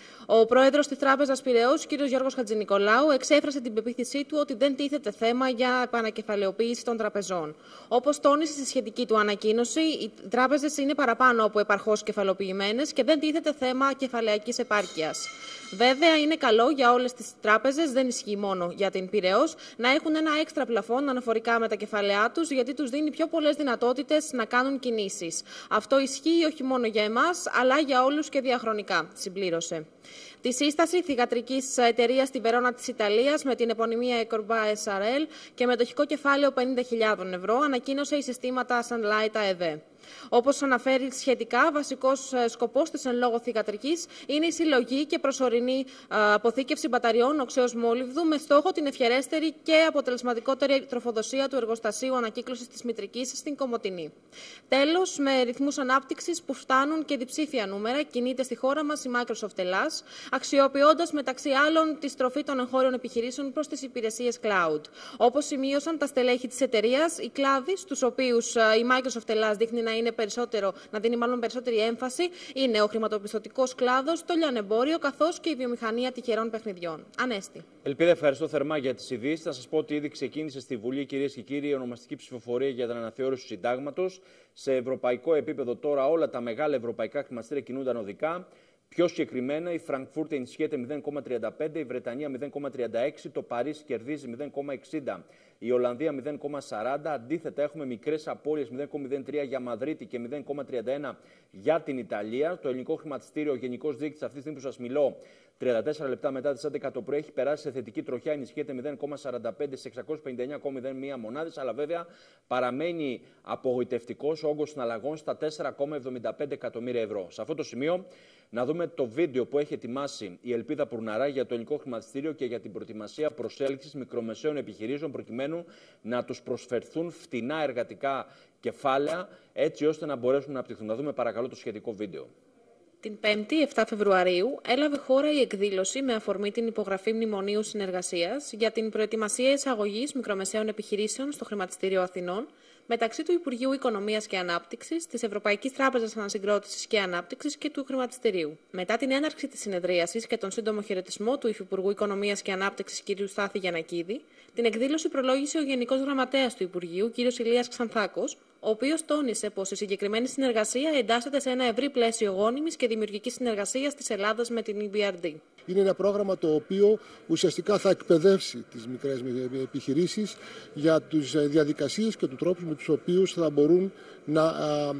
Ο πρόεδρος της Τράπεζας Πειραιώς, κ. Γιώργος Χατζηνικολάου, εξέφρασε την πεποίθησή του ότι δεν τίθεται θέμα για επανακεφαλαιοποίηση των τραπεζών. Όπως τόνισε στη σχετική του ανακοίνωση, οι τράπεζες είναι παραπάνω από επαρχώς κεφαλοποιημένες και δεν τίθεται θέμα κεφαλαιακής επάρκειας. Βέβαια, είναι καλό για όλες τις τράπεζες, δεν ισχύει μόνο για την Πειραιώς, να έχουν ένα έξτρα πλαφόν αναφορικά με τα κεφαλαία τους, γιατί τους δίνει πιο πολλές δυνατότητες να κάνουν κινήσεις. Αυτό ισχύει όχι μόνο για εμάς, αλλά για όλους και διαχρονικά, συμπλήρωσε. Τη σύσταση θυγατρικής εταιρείας στη Βερόνα της Ιταλίας με την επωνυμία Ecorba ες αρ ελ και μετοχικό κεφάλαιο πενήντα χιλιάδες ευρώ ανακοίνωσε η συστήματα Sunlight ΑΕΒ. Όπως αναφέρει σχετικά, βασικός σκοπός της εν λόγω θυγατρικής είναι η συλλογή και προσωρινή αποθήκευση μπαταριών οξέως μόλιβδου με στόχο την ευχερέστερη και αποτελεσματικότερη τροφοδοσία του εργοστασίου ανακύκλωσης της μητρικής στην Κομοτηνή. Τέλος, με ρυθμούς ανάπτυξης που φτάνουν και διψήφια νούμερα, κινείται στη χώρα μας η Microsoft Ελλάς, αξιοποιώντας μεταξύ άλλων τη στροφή των εγχώριων επιχειρήσεων προς τις υπηρεσίες cloud. Όπως σημείωσαν τα στελέχη της εταιρείας, οι κλάδοι στους οποίους η Microsoft Ελλάς δείχνει να είναι περισσότερο, να δίνει μάλλον περισσότερη έμφαση, είναι ο χρηματοπιστωτικός κλάδος, το λιανεμπόριο καθώς και η βιομηχανία τυχερών παιχνιδιών. Ανέστη.
Ελπίδα, ευχαριστώ θερμά για τις ειδήσεις. Θα σας πω ότι ήδη ξεκίνησε στη Βουλή, κυρίες και κύριοι, η ονομαστική ψηφοφορία για την αναθεώρηση του συντάγματος. Σε ευρωπαϊκό επίπεδο τώρα όλα τα μεγάλα ευρωπαϊκά χρηματιστήρια κινούνταν οδικά. Πιο συγκεκριμένα, η Φραγκφούρτη ενισχύεται μηδέν κόμμα τριάντα πέντε, η Βρετανία μηδέν κόμμα τριάντα έξι, το Παρίσι κερδίζει μηδέν κόμμα εξήντα, η Ολλανδία μηδέν κόμμα σαράντα. Αντίθετα, έχουμε μικρές απώλειες μηδέν κόμμα μηδέν τρία για Μαδρίτη και μηδέν κόμμα τριάντα ένα για την Ιταλία. Το ελληνικό χρηματιστήριο, ο γενικός δείκτης αυτή τη στιγμή που σας μιλώ, τριάντα τέσσερα λεπτά μετά τις έντεκα το πρωί, έχει περάσει σε θετική τροχιά, ενισχύεται μηδέν κόμμα σαράντα πέντε σε εξακόσιες πενήντα εννέα κόμμα μηδέν ένα μονάδες, αλλά βέβαια παραμένει απογοητευτικός ο όγκος συναλλαγών στα τέσσερα κόμμα εβδομήντα πέντε εκατομμύρια ευρώ. Σε αυτό το σημείο, να δούμε το βίντεο που έχει ετοιμάσει η Ελπίδα Πουρναρά για το ελληνικό χρηματιστήριο και για την προετοιμασία προσέλκυσης μικρομεσαίων επιχειρήσεων, προκειμένου να τους προσφερθούν φτηνά εργατικά κεφάλαια, έτσι ώστε να μπορέσουν να αναπτυχθούν. Να δούμε παρακαλώ το σχετικό βίντεο.
Την Πέμπτη, επτά Φεβρουαρίου, έλαβε χώρα η εκδήλωση με αφορμή την υπογραφή μνημονίου συνεργασίας για την προετοιμασία εισαγωγής μικρομεσαίων επιχειρήσεων στο Χρηματιστήριο Αθηνών μεταξύ του Υπουργείου Οικονομίας και Ανάπτυξης, της Ευρωπαϊκής Τράπεζας Ανασυγκρότησης και Ανάπτυξης και του Χρηματιστηρίου. Μετά την έναρξη της συνεδρίασης και τον σύντομο χαιρετισμό του Υφυπουργού Οικονομίας και Ανάπτυξης κ. Στάθη Γιαννακίδη, την εκδήλωση προλόγησε ο Γενικός Γραμματέας του Υπουργείου κ. Ηλίας Ξανθάκος, ο οποίος τόνισε πως η συγκεκριμένη συνεργασία εντάσσεται σε ένα ευρύ πλαίσιο γόνιμης και δημιουργικής συνεργασίας της Ελλάδας με την ι μπρ ντι.
Είναι ένα πρόγραμμα το οποίο ουσιαστικά θα εκπαιδεύσει τις μικρές επιχειρήσεις για τις διαδικασίες και τους τρόπους με τους οποίους θα μπορούν να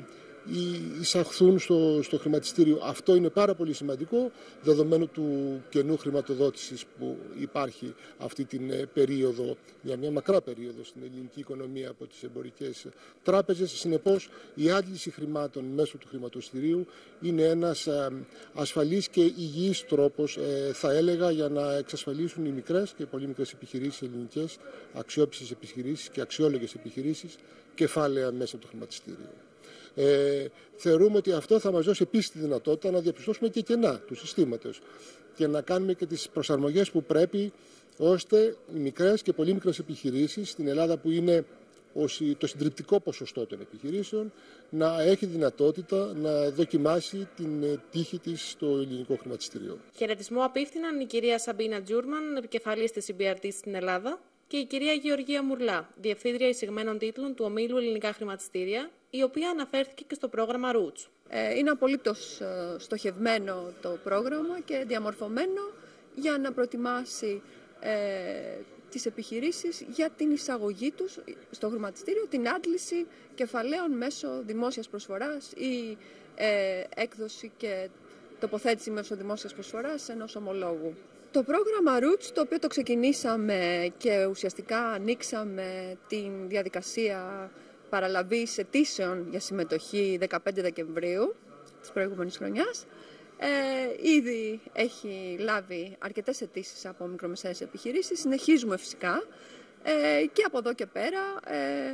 εισαχθούν στο, στο χρηματιστήριο. Αυτό είναι πάρα πολύ σημαντικό, δεδομένου του κενού χρηματοδότησης που υπάρχει αυτή την περίοδο, για μια μακρά περίοδο στην ελληνική οικονομία από τις εμπορικές τράπεζες. Συνεπώς, η άντληση χρημάτων μέσω του χρηματιστηρίου είναι ένας ασφαλής και υγιής τρόπος, θα έλεγα, για να εξασφαλίσουν οι μικρές και πολύ μικρές επιχειρήσεις ελληνικές, αξιόπιστες επιχειρήσεις και αξιόλογες επιχειρήσεις, κεφάλαια μέσα από το χρηματιστήριο. Ε, θεωρούμε ότι αυτό θα μας δώσει επίσης τη δυνατότητα να διαπιστώσουμε και κενά του συστήματος και να κάνουμε και τις προσαρμογές που πρέπει, ώστε οι μικρές και πολύ μικρές επιχειρήσεις στην Ελλάδα, που είναι το συντριπτικό ποσοστό των επιχειρήσεων, να έχει δυνατότητα να δοκιμάσει την τύχη της στο ελληνικό χρηματιστήριο.
Χαιρετισμό απίφθηναν η κυρία Σαμπίνα Τζούρμαν, επικεφαλής της ι μπρ ντι στην Ελλάδα, και η κυρία Γεωργία Μουρλά, διευθύντρια εισηγμένων τίτλων του ομίλου Ελληνικά Χρηματιστήρια, η οποία αναφέρθηκε και στο πρόγραμμα Roots.
Είναι απολύτως στοχευμένο το πρόγραμμα και διαμορφωμένο για να προετοιμάσει ε, τις επιχειρήσεις για την εισαγωγή τους στο χρηματιστήριο, την άντληση κεφαλαίων μέσω δημόσιας προσφοράς ή ε, έκδοση και τοποθέτηση μέσω δημόσιας προσφοράς ενός ομολόγου. Το πρόγραμμα Roots, το οποίο το ξεκινήσαμε και ουσιαστικά ανοίξαμε την διαδικασία παραλαβής αιτήσεων για συμμετοχή δεκαπέντε Δεκεμβρίου της προηγούμενης χρονιάς, Ε, ήδη έχει λάβει αρκετές αιτήσεις από μικρομεσαίες επιχειρήσεις. Συνεχίζουμε φυσικά ε, και από εδώ και πέρα, ε,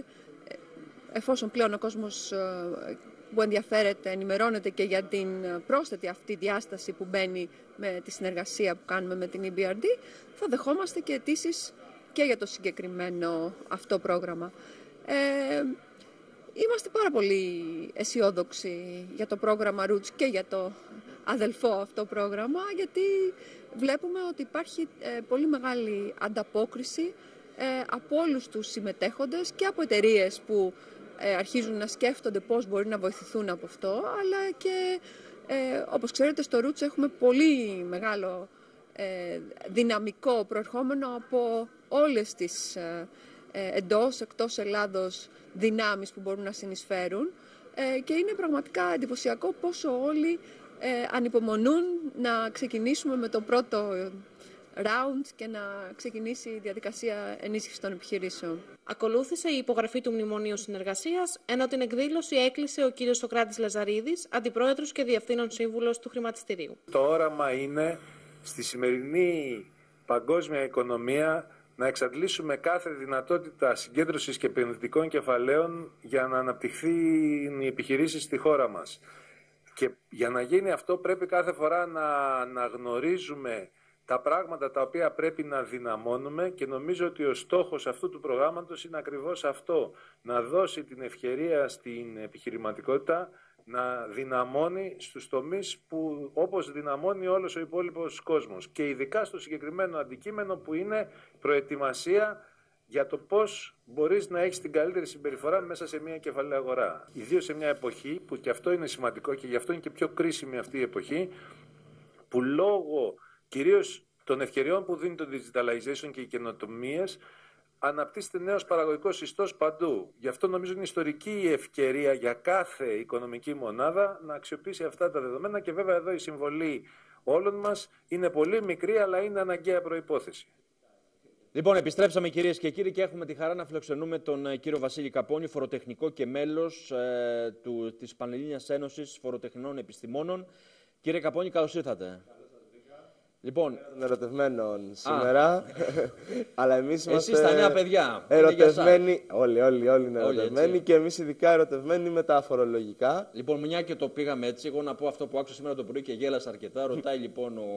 εφόσον πλέον ο κόσμος ε, που ενδιαφέρεται ενημερώνεται και για την πρόσθετη αυτή διάσταση που μπαίνει με τη συνεργασία που κάνουμε με την ι μπρ ντι, θα δεχόμαστε και αιτήσεις και για το συγκεκριμένο αυτό πρόγραμμα. Ε, είμαστε πάρα πολύ αισιόδοξοι για το πρόγραμμα Roots και για το αδελφό αυτό πρόγραμμα, γιατί βλέπουμε ότι υπάρχει ε, πολύ μεγάλη ανταπόκριση ε, από όλους τους συμμετέχοντες και από εταιρείες που ε, αρχίζουν να σκέφτονται πώς μπορεί να βοηθηθούν από αυτό, αλλά και ε, όπως ξέρετε στο Roots έχουμε πολύ μεγάλο ε, δυναμικό προερχόμενο από όλες τις ε, εντός, εκτός Ελλάδος δυνάμεις που μπορούν να συνεισφέρουν ε, και είναι πραγματικά εντυπωσιακό πόσο όλοι ε, ανυπομονούν να ξεκινήσουμε με το πρώτο round και να ξεκινήσει η διαδικασία ενίσχυσης των επιχειρήσεων.
Ακολούθησε η υπογραφή του Μνημονίου Συνεργασίας, ενώ την εκδήλωση έκλεισε ο κύριος Σωκράτης Λαζαρίδης, Αντιπρόεδρος και Διευθύνων Σύμβουλος του Χρηματιστηρίου.
Το όραμα είναι στη σημερινή παγκόσμια οικονομία να εξαντλήσουμε κάθε δυνατότητα συγκέντρωσης και επενδυτικών κεφαλαίων για να αναπτυχθούν οι επιχειρήσεις στη χώρα μας. Και για να γίνει αυτό πρέπει κάθε φορά να αναγνωρίζουμε τα πράγματα τα οποία πρέπει να δυναμώνουμε και νομίζω ότι ο στόχος αυτού του προγράμματος είναι ακριβώς αυτό, να δώσει την ευκαιρία στην επιχειρηματικότητα να δυναμώνει στους τομείς που όπως δυναμώνει όλος ο υπόλοιπος κόσμος και ειδικά στο συγκεκριμένο αντικείμενο που είναι προετοιμασία για το πώς μπορείς να έχεις την καλύτερη συμπεριφορά μέσα σε μια κεφαλαία αγορά. Ιδίως σε μια εποχή που και αυτό είναι σημαντικό και γι' αυτό είναι και πιο κρίσιμη αυτή η εποχή που λόγω κυρίως των ευκαιριών που δίνει το digitalization και οι καινοτομίες αναπτύσσεται νέος παραγωγικός ιστός παντού. Γι' αυτό νομίζω είναι ιστορική η ευκαιρία για κάθε οικονομική μονάδα να αξιοποιήσει αυτά τα δεδομένα και βέβαια εδώ η συμβολή όλων μας είναι πολύ μικρή αλλά είναι αναγκαία προϋπόθεση.
Λοιπόν, επιστρέψαμε κυρίες και κύριοι και έχουμε τη χαρά να φιλοξενούμε τον ε, κύριο Βασίλη Καπώνη, φοροτεχνικό και μέλος ε, του, της Πανελλήνιας Ένωσης Φοροτεχνών Επιστημόνων. Κύριε Καπώνη, καλώς ήρθατε.
Λοιπόν, ερωτευμένων σήμερα, αλλά εμείς είμαστε
εσείς τα νέα παιδιά,
ερωτευμένοι, όλοι, όλοι, όλοι είναι ερωτευμένοι και εμείς ειδικά ερωτευμένοι με τα φορολογικά.
Λοιπόν, μια και το πήγαμε έτσι, εγώ να πω αυτό που άκουσα σήμερα το πρωί και γέλασα αρκετά. Ρωτάει λοιπόν ο,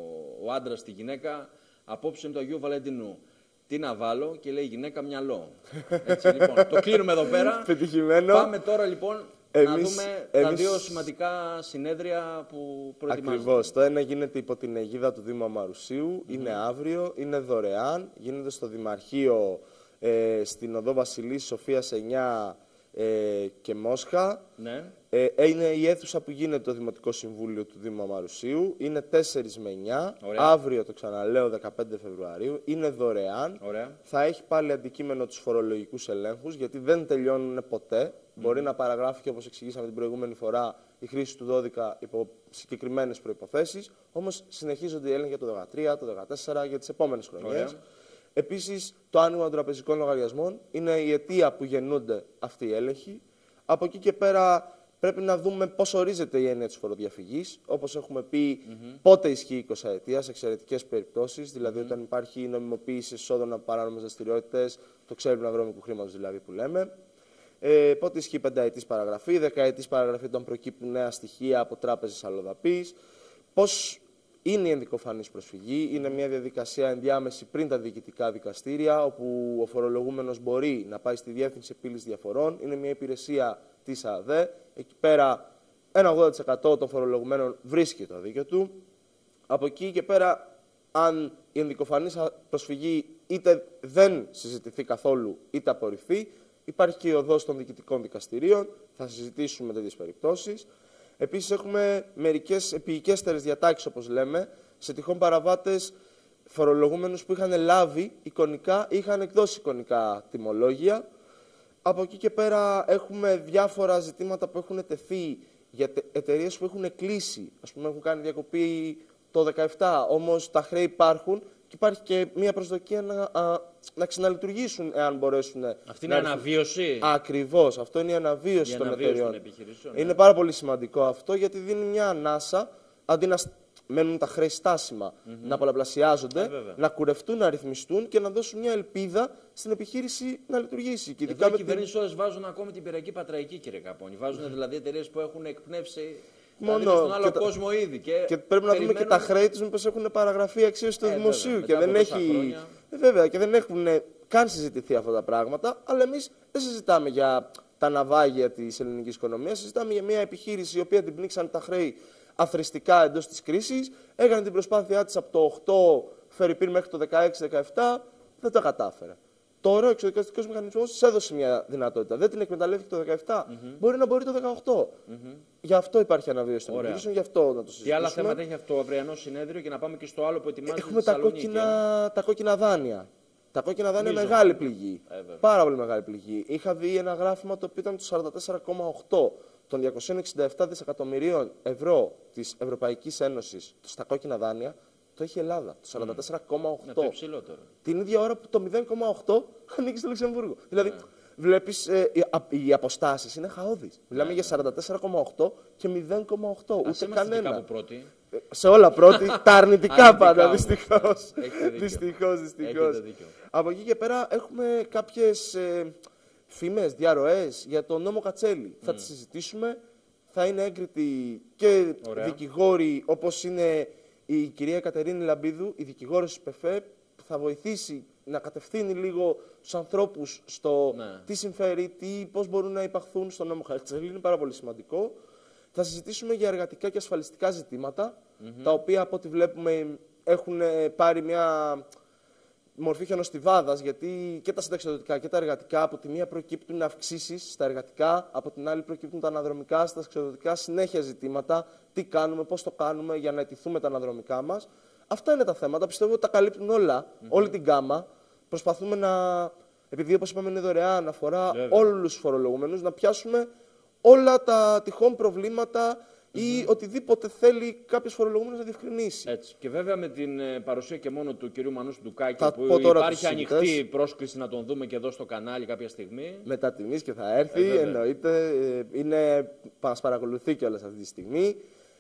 ο άντρας τη γυναίκα, απόψε είναι το Αγίου Βαλεντινού. Τι να βάλω και λέει η γυναίκα μυαλό. Έτσι λοιπόν, το κλείνουμε εδώ πέρα.
Πετυχημένο.
Πάμε τώρα λοιπόν
εμείς,
να δούμε
εμείς...
τα δύο σημαντικά συνέδρια που προετοιμάζονται.
Ακριβώς. Το ένα γίνεται υπό την αιγίδα του Δήμου Αμαρουσίου. Mm-hmm. Είναι αύριο, είναι δωρεάν. Γίνεται στο Δημαρχείο ε, στην Οδό Βασιλής Σοφίας εννιά ε, και Μόσχα.
Ναι.
Ε, είναι η αίθουσα που γίνεται το Δημοτικό Συμβούλιο του Δήμου Αμαρουσίου. Είναι τέσσερα με εννιά.
Ωραία.
Αύριο, το ξαναλέω, δεκαπέντε Φεβρουαρίου. Είναι δωρεάν.
Ωραία.
Θα έχει πάλι αντικείμενο τους φορολογικούς ελέγχους, γιατί δεν τελειώνουν ποτέ. Mm. Μπορεί να παραγράφει και όπως εξηγήσαμε την προηγούμενη φορά η χρήση του δώδικα υπό συγκεκριμένες προϋποθέσεις. Όμως συνεχίζονται οι έλεγχοι για το δεκατρία, το δεκατέσσερα, για τις επόμενες χρονιές. Επίσης, το άνοιγμα των τραπεζικών λογαριασμών είναι η αιτία που γεννούνται αυτοί οι έλεγχοι. Από εκεί και πέρα. Πρέπει να δούμε πώς ορίζεται η έννοια της φοροδιαφυγής. Όπως έχουμε πει, mm-hmm. πότε ισχύει η εικοσαετία σε εξαιρετικές περιπτώσεις, δηλαδή mm-hmm. όταν υπάρχει νομιμοποίηση εισόδων από παράνομες δραστηριότητες, το ξέπλυμα βρώμικου χρήματος δηλαδή που λέμε. Ε, πότε ισχύει η πενταετής παραγραφή, δεκαετής παραγραφή όταν προκύπτουν νέα στοιχεία από τράπεζες αλλοδαπής. Πώς είναι η ενδικοφανής προσφυγή, είναι μια διαδικασία ενδιάμεση πριν τα διοικητικά δικαστήρια, όπου ο φορολογούμενος μπορεί να πάει στη Διεύθυνση Επίλυσης Διαφορών, είναι μια υπηρεσία της ΑΔΕ. Εκεί πέρα ένα ογδόντα τοις εκατό των φορολογουμένων βρίσκει το δίκαιο του. Από εκεί και πέρα, αν η ενδικοφανής προσφυγή είτε δεν συζητηθεί καθόλου είτε απορριφθεί, υπάρχει και η οδός των διοικητικών δικαστηρίων. Θα συζητήσουμε τέτοιες περιπτώσεις. Επίσης, έχουμε μερικές επικέστερες διατάξεις, όπως λέμε, σε τυχόν παραβάτες φορολογούμενους που είχαν λάβει εικονικά ή είχαν εκδώσει εικονικά τιμολόγια. Από εκεί και πέρα έχουμε διάφορα ζητήματα που έχουν τεθεί για εταιρείες που έχουν κλείσει. Ας πούμε, έχουν κάνει διακοπή το δεκαεπτά, όμως τα χρέη υπάρχουν και υπάρχει και μια προσδοκία να, α, να ξαναλειτουργήσουν εάν μπορέσουν.
Αυτή είναι η αναβίωση.
Ακριβώς. Αυτό είναι η αναβίωση,
η
των
αναβίωση
εταιρεών.
Των επιχειρήσεων, ναι.
Είναι πάρα πολύ σημαντικό αυτό γιατί δίνει μια ανάσα αντί να μένουν τα χρέη στάσιμα, mm-hmm. να πολλαπλασιάζονται,
ε,
να κουρευτούν, να ρυθμιστούν και να δώσουν μια ελπίδα στην επιχείρηση να λειτουργήσει. Και
εδώ οι κυβερνήσεις όλες βάζουν ακόμη την πυριακή πατραϊκή, κύριε Καπώνη. Βάζουν δηλαδή εταιρείες που έχουν εκπνεύσει
μόνο
δηλαδή στον άλλο
και
κόσμο
τα...
ήδη. Και,
και πρέπει να δούμε και τα χρέη τους μήπως έχουν παραγραφεί αξίωση του ε, δημοσίου. Βέβαια, και δεν έχει... χρόνια... ε, βέβαια, και δεν έχουν καν συζητηθεί αυτά τα πράγματα, αλλά εμείς δεν συζητάμε για τα ναυάγια της ελληνικής οικονομίας, συζητάμε για μια επιχείρηση η οποία την πνίξαν τα χρέη αθροιστικά εντός της κρίσης, έκανε την προσπάθειά της από το οκτώ φερειπίν μέχρι το δεκαέξι δεκαεπτά, δεν τα κατάφερε. Τώρα ο εξοδικαστικός μηχανισμός της έδωσε μια δυνατότητα. Δεν την εκμεταλλεύτηκε το δεκαεπτά. Mm-hmm. Μπορεί να μπορεί το δεκαοκτώ. Mm-hmm. Γι' αυτό υπάρχει αναβίωση των επιχειρήσεων, γι' αυτό να το συζητήσουμε.
Τι άλλα θέματα έχει αυτό το αυριανό συνέδριο και να πάμε και στο άλλο που ετοιμάζεται.
Έχουμε τα κόκκινα, τα κόκκινα δάνεια. Τα κόκκινα δάνεια είναι μεγάλη πληγή. Ε, Πάρα πολύ μεγάλη πληγή. Είχα δει ένα γράφημα το οποίο ήταν το σαράντα τέσσερα κόμμα οκτώ των διακόσια εξήντα επτά δισεκατομμυρίων ευρώ της Ευρωπαϊκής Ένωσης στα κόκκινα δάνεια. Το έχει η Ελλάδα, το σαράντα τέσσερα κόμμα οκτώ.
Είναι υψηλότερο.
Την ίδια ώρα που το μηδέν κόμμα οκτώ ανήκει στο Λουξεμβούργο. Δηλαδή, yeah. βλέπεις, ε, οι, οι αποστάσεις είναι χαώδεις. Yeah. Μιλάμε yeah. για σαράντα τέσσερα κόμμα οκτώ και μηδέν κόμμα οκτώ. Ούτε κανένα.
Κάπου πρώτη.
Σε όλα πρώτη, τα αρνητικά πάντα, δυστυχώς. Δυστυχώς, δυστυχώς. Από εκεί και πέρα έχουμε κάποιες ε, φήμες, διαρροές για τον νόμο Κατσέλη. Mm. Θα τις συζητήσουμε. Θα είναι έγκριτοι και Ωραία. δικηγόροι όπως είναι η κυρία Κατερίνη Λαμπίδου, η δικηγόρος της ΠΕΦΕ, που θα βοηθήσει να κατευθύνει λίγο τους ανθρώπους στο ναι. τι συμφέρει, τι, πώς μπορούν να υπαχθούν στον νόμο Κατσέλη. Είναι πάρα πολύ σημαντικό. Θα συζητήσουμε για εργατικά και ασφαλιστικά ζητήματα, mm-hmm. τα οποία από ό,τι βλέπουμε έχουν πάρει μια μορφή χιονοστιβάδας, γιατί και τα συνταξιοδοτικά και τα εργατικά από τη μία προκύπτουν αυξήσεις στα εργατικά, από την άλλη προκύπτουν τα αναδρομικά, στα συνταξιοδοτικά συνέχεια ζητήματα, τι κάνουμε, πώς το κάνουμε για να αιτηθούμε τα αναδρομικά μας. Αυτά είναι τα θέματα, πιστεύω ότι τα καλύπτουν όλα, mm-hmm. όλη την γκάμα. Προσπαθούμε να, επειδή όπως είπαμε είναι δωρεάν, αφορά yeah, όλους τους φορολογούμενους, να πιάσουμε όλα τα τυχόν προβλήματα mm-hmm. ή οτιδήποτε θέλει κάποιος φορολογούμενος να διευκρινίσει.
Έτσι. Και βέβαια με την παρουσία και μόνο του κυρίου Μανούσου Ντουκάκη, που υπάρχει ανοιχτή πρόσκληση να τον δούμε και εδώ στο κανάλι κάποια στιγμή.
Μετά τιμής και θα έρθει, ε, εννοείται. Είναι, μας παρακολουθεί κιόλας αυτή τη στιγμή.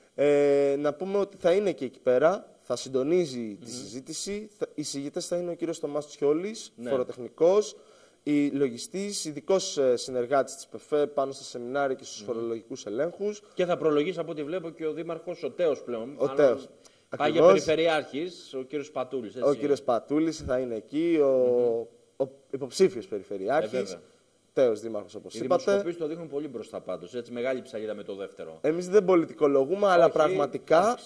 Ε, να πούμε ότι θα είναι και εκεί πέρα, θα συντονίζει mm-hmm. τη συζήτηση. Οι συγγητές θα είναι ο κύριος Θωμάς Τσιόλης, ναι. φοροτεχνικός, η λογιστής, ειδικός συνεργάτης της ΠΕΦΕ πάνω στα σεμινάρια και στους mm. φορολογικούς ελέγχους.
Και θα προλογίσει από ό,τι βλέπω και ο Δήμαρχος ο Τέος πλέον.
Ο Τέος.
Πάει για περιφερειάρχης, ο κύριος Πατούλης. Έτσι.
Ο κύριος Πατούλης θα είναι εκεί, ο, mm-hmm. ο υποψήφιος περιφερειάρχης. Ε, Τέος Δήμαρχος, όπως
Οι
είπατε. Οι
δημοσκοπήσεις το δείχνουν πολύ μπροστά πάντως. Έτσι, μεγάλη ψαλίδα με το δεύτερο.
Εμείς δεν πολιτικολογούμε, αλλά πραγματικά.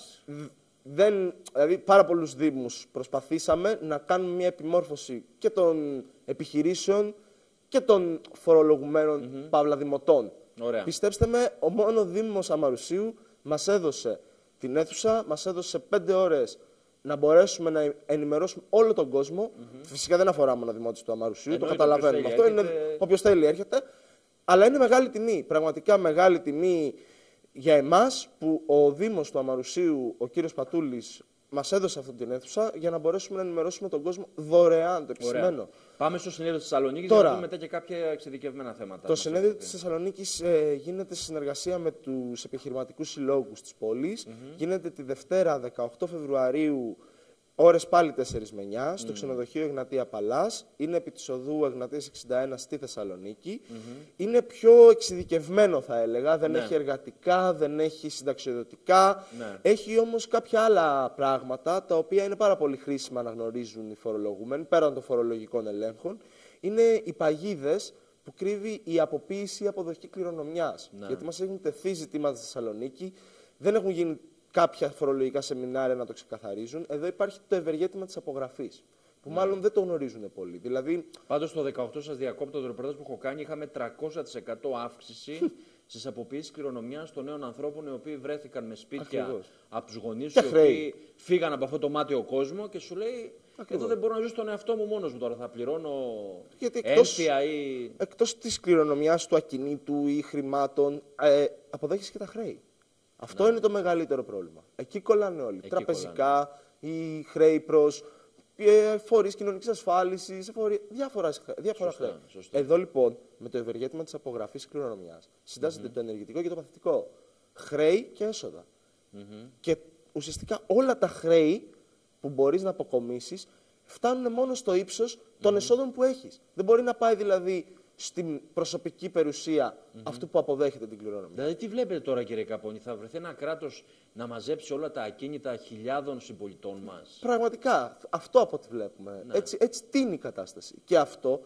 Δεν, δηλαδή, πάρα πολλούς δήμους προσπαθήσαμε να κάνουμε μια επιμόρφωση και των επιχειρήσεων και των φορολογουμένων mm-hmm. παύλα δημοτών.
Ωραία.
Πιστέψτε με, ο μόνο Δήμος Αμαρουσίου μας έδωσε την αίθουσα, μας έδωσε πέντε ώρες να μπορέσουμε να ενημερώσουμε όλο τον κόσμο. Mm-hmm. Φυσικά δεν αφορά μόνο δημότες του Αμαρουσίου, Εννοεί το καταλαβαίνουμε αυτό. Έρχεται... Είναι όποιος θέλει έρχεται. Αλλά είναι μεγάλη τιμή, πραγματικά μεγάλη τιμή για εμάς που ο Δήμος του Αμαρουσίου, ο κύριος Πατούλης, μας έδωσε αυτή την αίθουσα για να μπορέσουμε να ενημερώσουμε τον κόσμο δωρεάν, το επισημαίνω.
Πάμε στο συνέδριο της Θεσσαλονίκης για να δούμε μετά και κάποια εξειδικευμένα θέματα.
Το συνέδριο της Θεσσαλονίκης ε, γίνεται σε συνεργασία με τους επιχειρηματικούς συλλόγους της πόλης. Mm-hmm. Γίνεται τη Δευτέρα δεκαοκτώ Φεβρουαρίου, ώρες πάλι τέσσερις με εννιά, στο mm. ξενοδοχείο Εγνατία Παλάς. Είναι επί της οδού Εγνατίας εξήντα ένα στη Θεσσαλονίκη. Mm-hmm. Είναι πιο εξειδικευμένο, θα έλεγα. Δεν ναι. έχει εργατικά, δεν έχει συνταξιοδοτικά. Ναι. Έχει όμως κάποια άλλα πράγματα, τα οποία είναι πάρα πολύ χρήσιμα να γνωρίζουν οι φορολογούμενοι, πέραν των φορολογικών ελέγχων. Είναι οι παγίδες που κρύβει η αποποίηση ή αποδοχή κληρονομιάς. Ναι. Γιατί μας έχουν τεθεί ζητήματα στη Θεσσαλονίκη, δεν έχουν γίνει κάποια φορολογικά σεμινάρια να το ξεκαθαρίζουν. Εδώ υπάρχει το ευεργέτημα της απογραφής, που ναι. μάλλον δεν το γνωρίζουν πολύ. Δηλαδή...
Πάντως το δεκαοκτώ, σας διακόπτω, το ρεπορτάζ που έχω κάνει, είχαμε τριακόσια τοις εκατό αύξηση στις αποποιήσεις κληρονομιάς των νέων ανθρώπων, οι οποίοι βρέθηκαν με σπίτια Ακριβώς. από τους γονείς τους, οι οποίοι φύγαν από αυτό το μάτιο κόσμο και σου λέει Ακριβώς. εδώ δεν μπορώ να ζήσω τον εαυτό μου μόνος μου τώρα, θα πληρώνω ένθια ή...
Εκτός της κληρονομιάς του ακινήτου ή χρημάτων, ε, αποδέχεσαι και τα χρέη. Αυτό ναι. είναι το μεγαλύτερο πρόβλημα. Εκεί κολλάνε όλοι. Εκεί Τραπεζικά ή χρέη προς ε, φορείς κοινωνικής ασφάλισης, φορεί, διάφορα, διάφορα σωστά, χρέη. Σωστά. Εδώ λοιπόν, με το ευεργέτημα της απογραφής κληρονομιάς, συντάσσεται mm-hmm. το ενεργητικό και το παθητικό. Χρέη και έσοδα. Mm-hmm. Και ουσιαστικά όλα τα χρέη που μπορείς να αποκομίσεις φτάνουν μόνο στο ύψος των mm-hmm. εσόδων που έχεις. Δεν μπορεί να πάει δηλαδή στην προσωπική περιουσία mm-hmm. αυτού που αποδέχεται την κληρονομιά.
Δηλαδή, τι βλέπετε τώρα, κύριε Καπώνη, θα βρεθεί ένα κράτος να μαζέψει όλα τα ακίνητα χιλιάδων συμπολιτών μας?
Πραγματικά, αυτό από ό,τι βλέπουμε. Ναι. Έτσι, έτσι τίνει η κατάσταση. Και αυτό,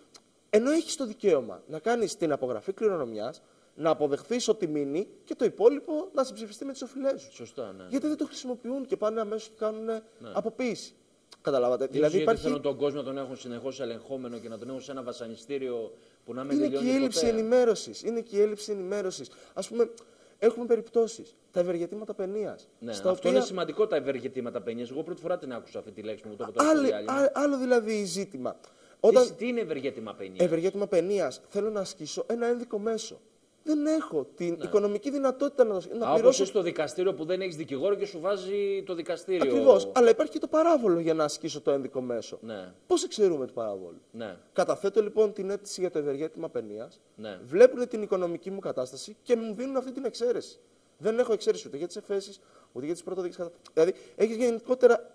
ενώ έχεις το δικαίωμα να κάνεις την απογραφή κληρονομιάς, να αποδεχθείς ότι μείνει και το υπόλοιπο να συμψηφιστεί με τις οφειλές σου.
Σωστά, ναι.
Γιατί δεν το χρησιμοποιούν και πάνε αμέσως και κάνουν ναι. αποποίηση. Καταλάβατε.
Δηλαδή γιατί υπάρχει... θέλουν τον κόσμο να τον έχουν συνεχώς ελεγχόμενο και να τον έχουν σε ένα βασανιστήριο που να μην
είναι
τελειώνει
και η έλλειψη
ποτέ.
ενημέρωσης. Είναι και η έλλειψη ενημέρωσης. Ας πούμε, έχουμε περιπτώσεις. Τα ευεργετήματα παινίας.
Ναι,
στα
αυτό
οποία...
είναι σημαντικό, τα ευεργετήματα παινίας. Εγώ πρώτη φορά την άκουσα αυτή τη λέξη μου. Το
άλλο, άλλο δηλαδή ζήτημα.
Τι,
Όταν...
τι είναι ευεργέτημα παινίας?
Ευεργέτημα παινίας. Θέλω να ασκήσω ένα ένδικο μέσο. Δεν έχω την ναι. οικονομική δυνατότητα να, να
Α,
πληρώσω.
Όπως στο δικαστήριο που δεν έχεις δικηγόρο και σου βάζει το δικαστήριο.
Ακριβώς. Αλλά υπάρχει και το παράβολο για να ασκήσω το ένδικο μέσο.
Ναι.
Πώς εξαιρούμε το παράβολο?
Ναι.
Καταθέτω λοιπόν την αίτηση για το ευεργέτημα παινίας.
Ναι.
Βλέπουν την οικονομική μου κατάσταση και μου δίνουν αυτή την εξαίρεση. Δεν έχω εξαίρεση ούτε για τις εφέσεις, ούτε για τις πρωτοδίκες καταθέσεις. Δηλαδή έχει γενικότερα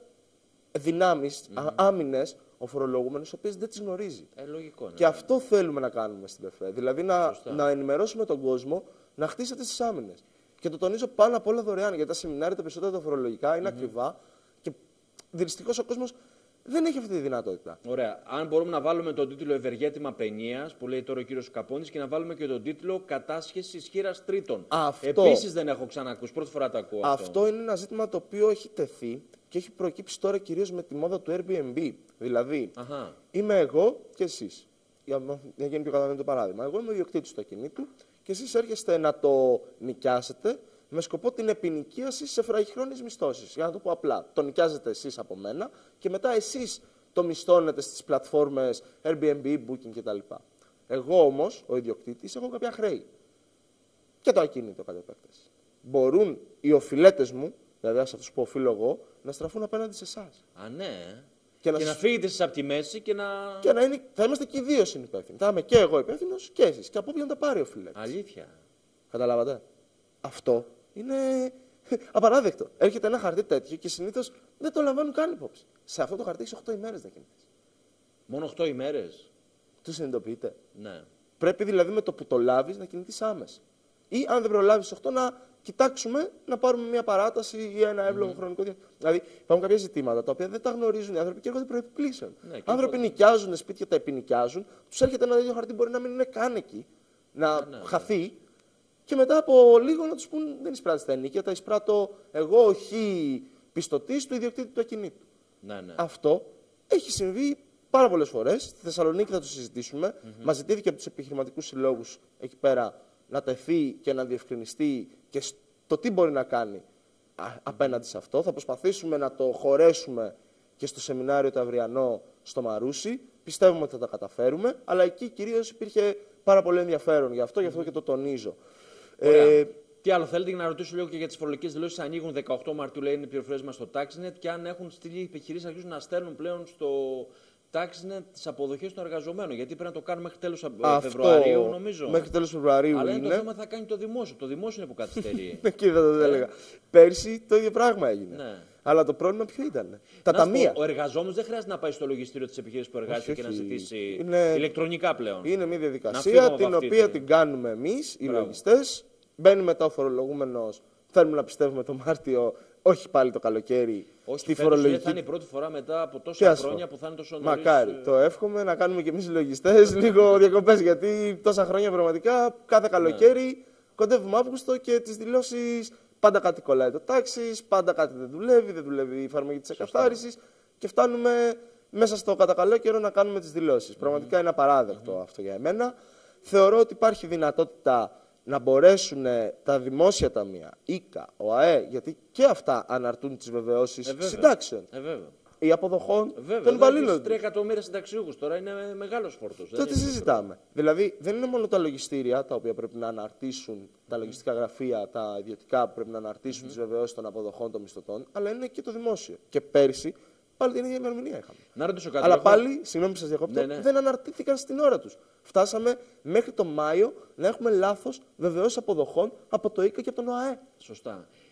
δυνάμεις, mm-hmm. άμυνες, ο φορολογούμενος, ο οποίος δεν τις γνωρίζει.
Ε, λογικό, ναι.
Και αυτό θέλουμε να κάνουμε στην ΠΕΦΕ. Δηλαδή να, να ενημερώσουμε τον κόσμο να χτίσετε τις άμυνες. Και το τονίζω πάνω απ' όλα δωρεάν, γιατί τα σεμινάρια τα περισσότερα τα φορολογικά είναι mm-hmm. ακριβά και δυστυχώς ο κόσμος δεν έχει αυτή τη δυνατότητα.
Ωραία. Αν μπορούμε να βάλουμε τον τίτλο Ευεργέτημα παινίας, που λέει τώρα ο κύριος Καπώνης, και να βάλουμε και τον τίτλο Κατάσχεση ισχύρας τρίτων.
Αυτό...
Επίσης δεν έχω ξανακούσει. Πρώτη φορά το ακούω.
Αυτό.
αυτό
είναι ένα ζήτημα το οποίο έχει τεθεί και έχει προκύψει τώρα κυρίως με τη μόδα του Airbnb. Δηλαδή,
Αχα.
είμαι εγώ και εσείς. Για να γίνει πιο κατανοητό το παράδειγμα. Εγώ είμαι ο ιδιοκτήτης του ακινήτου και εσείς έρχεστε να το νοικιάσετε με σκοπό την επινοικίαση σε βραχυχρόνιες μισθώσεις. Για να το πω απλά, το νοικιάζετε εσείς από μένα και μετά εσείς το μισθώνετε στις πλατφόρμες Airbnb, Booking κτλ. Εγώ όμως, ο ιδιοκτήτης, έχω κάποια χρέη. Και το ακίνητο κατ' επέκταση. Μπορούν οι οφειλέτες μου, δηλαδή σε αυτούς που οφείλω εγώ, να στραφούν απέναντι σε εσάς.
Α, ναι.
Και,
και
να,
να φύγετε εσείς από τη μέση και να.
Και να είναι, θα είμαστε και οι δύο συνυπεύθυνοι. Θα είμαι και εγώ υπεύθυνος και εσείς. Και από όποιον τα πάρει ο οφειλέτης.
Αλήθεια.
Καταλάβατε. Αυτό είναι απαράδεκτο. Έρχεται ένα χαρτί τέτοιο και συνήθως δεν το λαμβάνουν καν υπόψη. Σε αυτό το χαρτί έχεις οκτώ ημέρες να κινηθείς.
Μόνο οκτώ ημέρες.
Το συνειδητοποιείτε.
Ναι. Πρέπει
δηλαδή με το που το λάβεις να κινηθείς άμεσα. Ή αν δεν προλάβεις οκτώ να κοιτάξουμε να πάρουμε μια παράταση ή ένα εύλογο mm-hmm. χρονικό διάστημα. Δηλαδή υπάρχουν κάποια ζητήματα τα οποία δεν τα γνωρίζουν οι άνθρωποι και έρχονται προεπιπλήσεων. Ναι, άνθρωποι το... νοικιάζουν σπίτια, τα επινοικιάζουν, τους έρχεται ένα τέτοιο χαρτί, μπορεί να μην είναι καν εκεί, να ναι, ναι, χαθεί. Ναι. Και μετά από λίγο να τους πούν δεν εισπράττεις τα ενίκια, τα εισπράττω εγώ, όχι πιστωτής του ιδιοκτήτη του ακινήτου.
Ναι, ναι.
Αυτό έχει συμβεί πάρα πολλές φορές. Στη Θεσσαλονίκη θα το συζητήσουμε. Mm-hmm. Μας ζητήθηκε από τους επιχειρηματικούς συλλόγους εκεί πέρα να τεθεί και να διευκρινιστεί και το τι μπορεί να κάνει απέναντι σε αυτό. Θα προσπαθήσουμε να το χωρέσουμε και στο σεμινάριο το αυριανό στο Μαρούσι. Πιστεύουμε ότι θα τα καταφέρουμε, αλλά εκεί κυρίως υπήρχε πάρα πολύ ενδιαφέρον γι' αυτό, γι' αυτό και το τονίζω.
Ε, τι άλλο θέλετε, να ρωτήσω λίγο και για τις φορολογικές δηλώσεις. Ανοίγουν δεκαοκτώ Μαρτίου, λέει, είναι οι πληροφορίες μας στο TaxNet, και αν έχουν στείλει οι επιχειρήσεις, αρχίζουν να στέλνουν πλέον στο TaxNet τις αποδοχές των εργαζομένων. Γιατί πρέπει να το κάνουμε μέχρι τέλος Φεβρουαρίου, νομίζω.
Μέχρι τέλος Φεβρουαρίου.
Αλλά
είναι
το θέμα θα κάνει το δημόσιο. Το δημόσιο είναι που καθυστερεί.
Εκεί θα το έλεγα. Πέρσι το ίδιο πράγμα έγινε.
Ναι.
Αλλά το πρόβλημα ποιο ήταν? Τα
να
ταμεία.
Ο εργαζόμενος δεν χρειάζεται να πάει στο λογιστήριο της επιχείρησης που εργάζεται και να ζητήσει
είναι...
ηλεκτρονικά πλέον.
Είναι μια διαδικασία την οποία την, την κάνουμε εμείς, οι λογιστές. Μπαίνει μετά ο φορολογούμενος. Θέλουμε να πιστεύουμε το Μάρτιο, όχι πάλι το καλοκαίρι.
Όχι,
στη φορολογική.
Θα είναι η πρώτη φορά μετά από τόσα χρόνια που θα είναι τόσο νωρίς.
Μακάρι. Το εύχομαι να κάνουμε κι εμείς οι λογιστές λίγο διακοπές. Γιατί τόσα χρόνια πραγματικά κάθε καλοκαίρι ναι. κοντεύουμε Αύγουστο και τις δηλώσεις πάντα κάτι κολλάει το τάξης, πάντα κάτι δεν δουλεύει, δεν δουλεύει η εφαρμογή της εκαθάρισης και φτάνουμε μέσα στο κατακαλό καιρό να κάνουμε τις δηλώσεις. Mm-hmm. Πραγματικά είναι απαράδεκτο mm-hmm. αυτό για εμένα. Θεωρώ ότι υπάρχει δυνατότητα να μπορέσουν τα δημόσια ταμεία, ΙΚΑ, ΟΑΕ, γιατί και αυτά αναρτούν τις βεβαιώσεις ε, συντάξεων.
Ε,
ή αποδοχών
βέβαια,
των υπαλλήλων.
τρία εκατομμύρια συνταξιούχους τώρα είναι μεγάλος φόρτος.
Τότε συζητάμε. Δηλαδή δεν είναι μόνο τα λογιστήρια τα οποία πρέπει να αναρτήσουν, τα λογιστικά γραφεία, τα ιδιωτικά που πρέπει να αναρτήσουν mm-hmm. τις βεβαιώσεις των αποδοχών των μισθωτών, αλλά είναι και το δημόσιο. Και πέρσι πάλι την ίδια ημερομηνία είχαμε.
Να ρωτήσω κάτι.
Αλλά
έχω...
πάλι, συγγνώμη που σας διακόπτω, ναι, ναι. δεν αναρτήθηκαν στην ώρα τους. Φτάσαμε μέχρι τον Μάιο να έχουμε λάθος βεβαιώσεις αποδοχών από το ΙΚΑ και από τον ΟΑΕ.
Σωστά.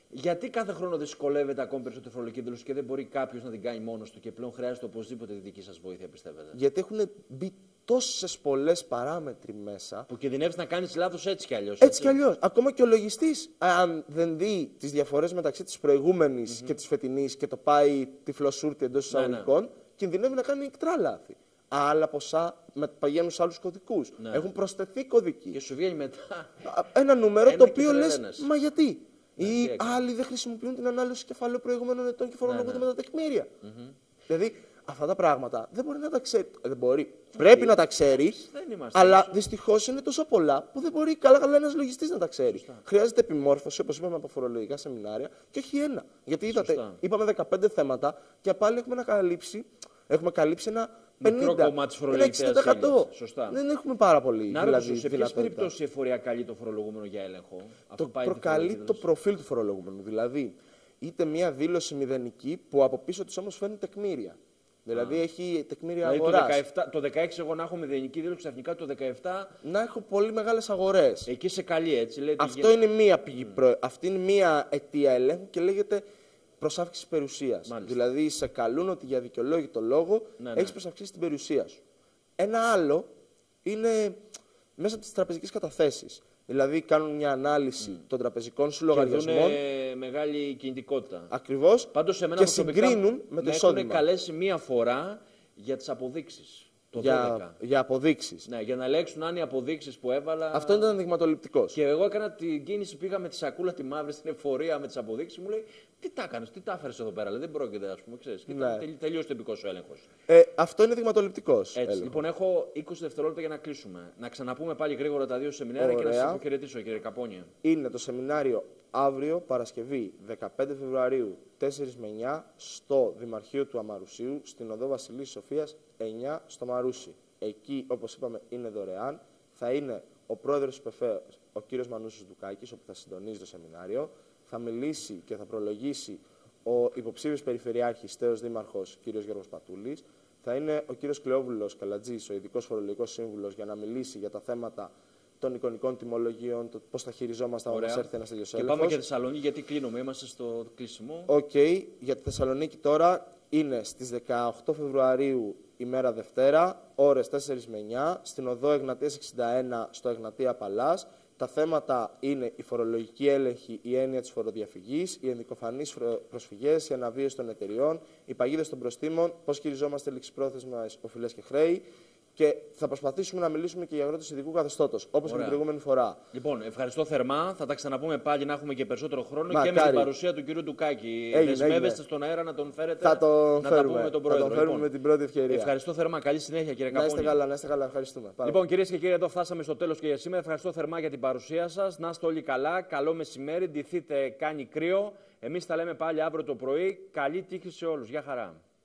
Γιατί κάθε χρόνο δυσκολεύεται ακόμη περισσότερο η φορολογική δήλωση και δεν μπορεί κάποιο να την κάνει μόνο του και πλέον χρειάζεται οπωσδήποτε τη δική σα βοήθεια, πιστεύετε?
Γιατί έχουν μπει τόσες πολλές παράμετροι μέσα.
Που κινδυνεύει να κάνει λάθος έτσι κι αλλιώς.
Έτσι, έτσι κι αλλιώς. Ακόμα και ο λογιστής, αν δεν δει τις διαφορές μεταξύ της προηγούμενης mm-hmm. και της φετινής και το πάει τυφλοσούρτη εντός εισαγωγικών, ναι, ναι. κινδυνεύει να κάνει εκτρά λάθη. Άλλα ποσά πηγαίνουν σε άλλους κωδικούς. Ναι. Έχουν προσθεθεί κωδικοί.
Και σου βγαίνει μετά.
Ένα νούμερο ένα το οποίο λες, μα γιατί. Ναι, ή άλλοι δεν χρησιμοποιούν την ανάλυση κεφαλαίου προηγούμενων ετών και φορολογούνται ναι, ναι. με τα τεκμήρια. Mm-hmm. Δηλαδή, αυτά τα πράγματα δεν μπορεί να τα ξέρει. Δεν μπορεί. Πρέπει να τα ξέρει, αλλά δυστυχώς είναι τόσο πολλά που δεν μπορεί καλά-καλά ένας λογιστής να τα ξέρει. Σωστά. Χρειάζεται επιμόρφωση, όπως είπαμε από φορολογικά σεμινάρια, και όχι ένα. Γιατί είδατε, σωστά. είπαμε δεκαπέντε θέματα και πάλι έχουμε, καλύψει, έχουμε καλύψει ένα πενήντα
μικρό κομμάτι της φορολογικής ύλης. Σωστά.
Δεν έχουμε πάρα πολύ.
Να ρωτήσω, δηλαδή, σε ποιες περιπτώσεις η εφορία καλεί το φορολογούμενο για έλεγχο?
Το προκαλεί το προφίλ του φορολογούμενου. Δηλαδή, είτε μία δήλωση μηδενική που από πίσω της όμως φέρνει τεκμήρια. Δηλαδή, ah. έχει τεκμήρια δηλαδή αγοράς.
Το, δεκαεπτά, το δεκαέξι εγώ να έχω μηδενική δήλωση, ξαφνικά το δεκαεπτά
να έχω πολύ μεγάλες αγορές.
Εκεί σε καλεί, έτσι. Λέει,
Αυτό είναι μία πηγή. Mm. Προ... Αυτή είναι μία αιτία ελέγχου και λέγεται προσάυξηση περιουσίας. Δηλαδή, σε καλούν ότι για δικαιολόγητο λόγο ναι, ναι. έχεις προσαυξήσει την περιουσία σου. Ένα άλλο είναι μέσα από τις τραπεζικές καταθέσεις. Δηλαδή, κάνουν μια ανάλυση mm. των τραπεζικών σου λογαριασμών.
Και μεγάλη κινητικότητα.
Ακριβώς.
Πάντως, σε μένα
και συγκρίνουν με το εισόδημα.
Έχουν καλέσει μία φορά για τις αποδείξεις. Το
για, για αποδείξεις.
Ναι, για να ελέγξουν αν οι αποδείξεις που έβαλα.
Αυτό ήταν δειγματοληπτικός.
Και εγώ έκανα την κίνηση, πήγα με τη σακούλα τη μαύρη στην εφορία με τις αποδείξεις. Μου λέει, τι τα έκανες, τι τα έφερες εδώ πέρα. Λέει, δεν πρόκειται, ας πούμε, ξέρεις. Ναι. Και τελείωσε το εμπικός σου έλεγχος.
Ε, αυτό είναι δειγματοληπτικός.
Έτσι. Έλεγχο. Λοιπόν, έχω είκοσι δευτερόλεπτα για να κλείσουμε. Να ξαναπούμε πάλι γρήγορα τα δύο σεμινάρια. Ωραία. Και να σας αποχαιρετήσω, κύριε Καπόνια.
Είναι το σεμινάριο αύριο, Παρασκευή, δεκαπέντε Φεβρουαρίου, τέσσερα με εννιά, στο Δημαρχείο του Αμαρουσίου, στην οδό Βασιλής Σοφίας, εννιά στο Μαρούσι. Εκεί, όπως είπαμε, είναι δωρεάν. Θα είναι ο πρόεδρος του ΠΕΦΕ, ο κύριος Μανούσης Ντουκάκης, όπου θα συντονίζει το σεμινάριο. Θα μιλήσει και θα προλογίσει ο υποψήφιος περιφερειάρχης, τέος δήμαρχος, κύριος Γιώργος Πατούλης. Θα είναι ο κύριος Κλεόβουλος Καλατζής, ο ειδικός φορολογικός σύμβουλος, για να μιλήσει για τα θέματα των εικονικών τιμολογίων, το πώς θα χειριζόμαστε αν μας έρθει ένας τέτοιος έλεγχος.
Και πάμε και Θεσσαλονίκη, γιατί κλείνουμε, είμαστε στο κλείσιμο.
Οκ, okay, για τη Θεσσαλονίκη τώρα είναι στις δεκαοκτώ Φεβρουαρίου, ημέρα Δευτέρα, ώρες τέσσερα με εννιά, στην οδό Εγνατίας εξήντα ένα, στο Εγνατία Παλάς. Τα θέματα είναι η φορολογική έλεγχη, η έννοια της φοροδιαφυγής, οι ενδικοφανείς προσφυγές, η αναβίωση των εταιριών, οι παγίδες των προστήμων, πώς χειριζόμαστε ληξιπρόθεσμες οφειλές και χρέη. Και θα προσπαθήσουμε να μιλήσουμε και για αγρότες ειδικού καθεστώτος, όπως και την προηγούμενη φορά.
Λοιπόν, ευχαριστώ θερμά. Θα τα ξαναπούμε πάλι να έχουμε και περισσότερο χρόνο. Μα, και με την παρουσία του κ. Ντουκάκη. Δεσμεύεστε στον αέρα να τον φέρετε.
Θα τον
να
φέρουμε.
τα πούμε με τον πρόεδρο.
Θα τον φέρουμε λοιπόν, με την πρώτη ευκαιρία.
Ευχαριστώ θερμά. Καλή συνέχεια, κύριε Καπόνη.
Να είστε καλά, να είστε καλά. Ευχαριστούμε.
Λοιπόν, κυρίες και κύριοι, εδώ φτάσαμε στο τέλος και για σήμερα. Ευχαριστώ θερμά για την παρουσία σας. Να είστε όλοι καλά. Καλό μεσημέρι. Ντυθείτε, κάνει κρύο. Εμείς τα λέμε πάλι αύριο το πρωί. Καλή τύχη σε όλους. Γεια χαρά.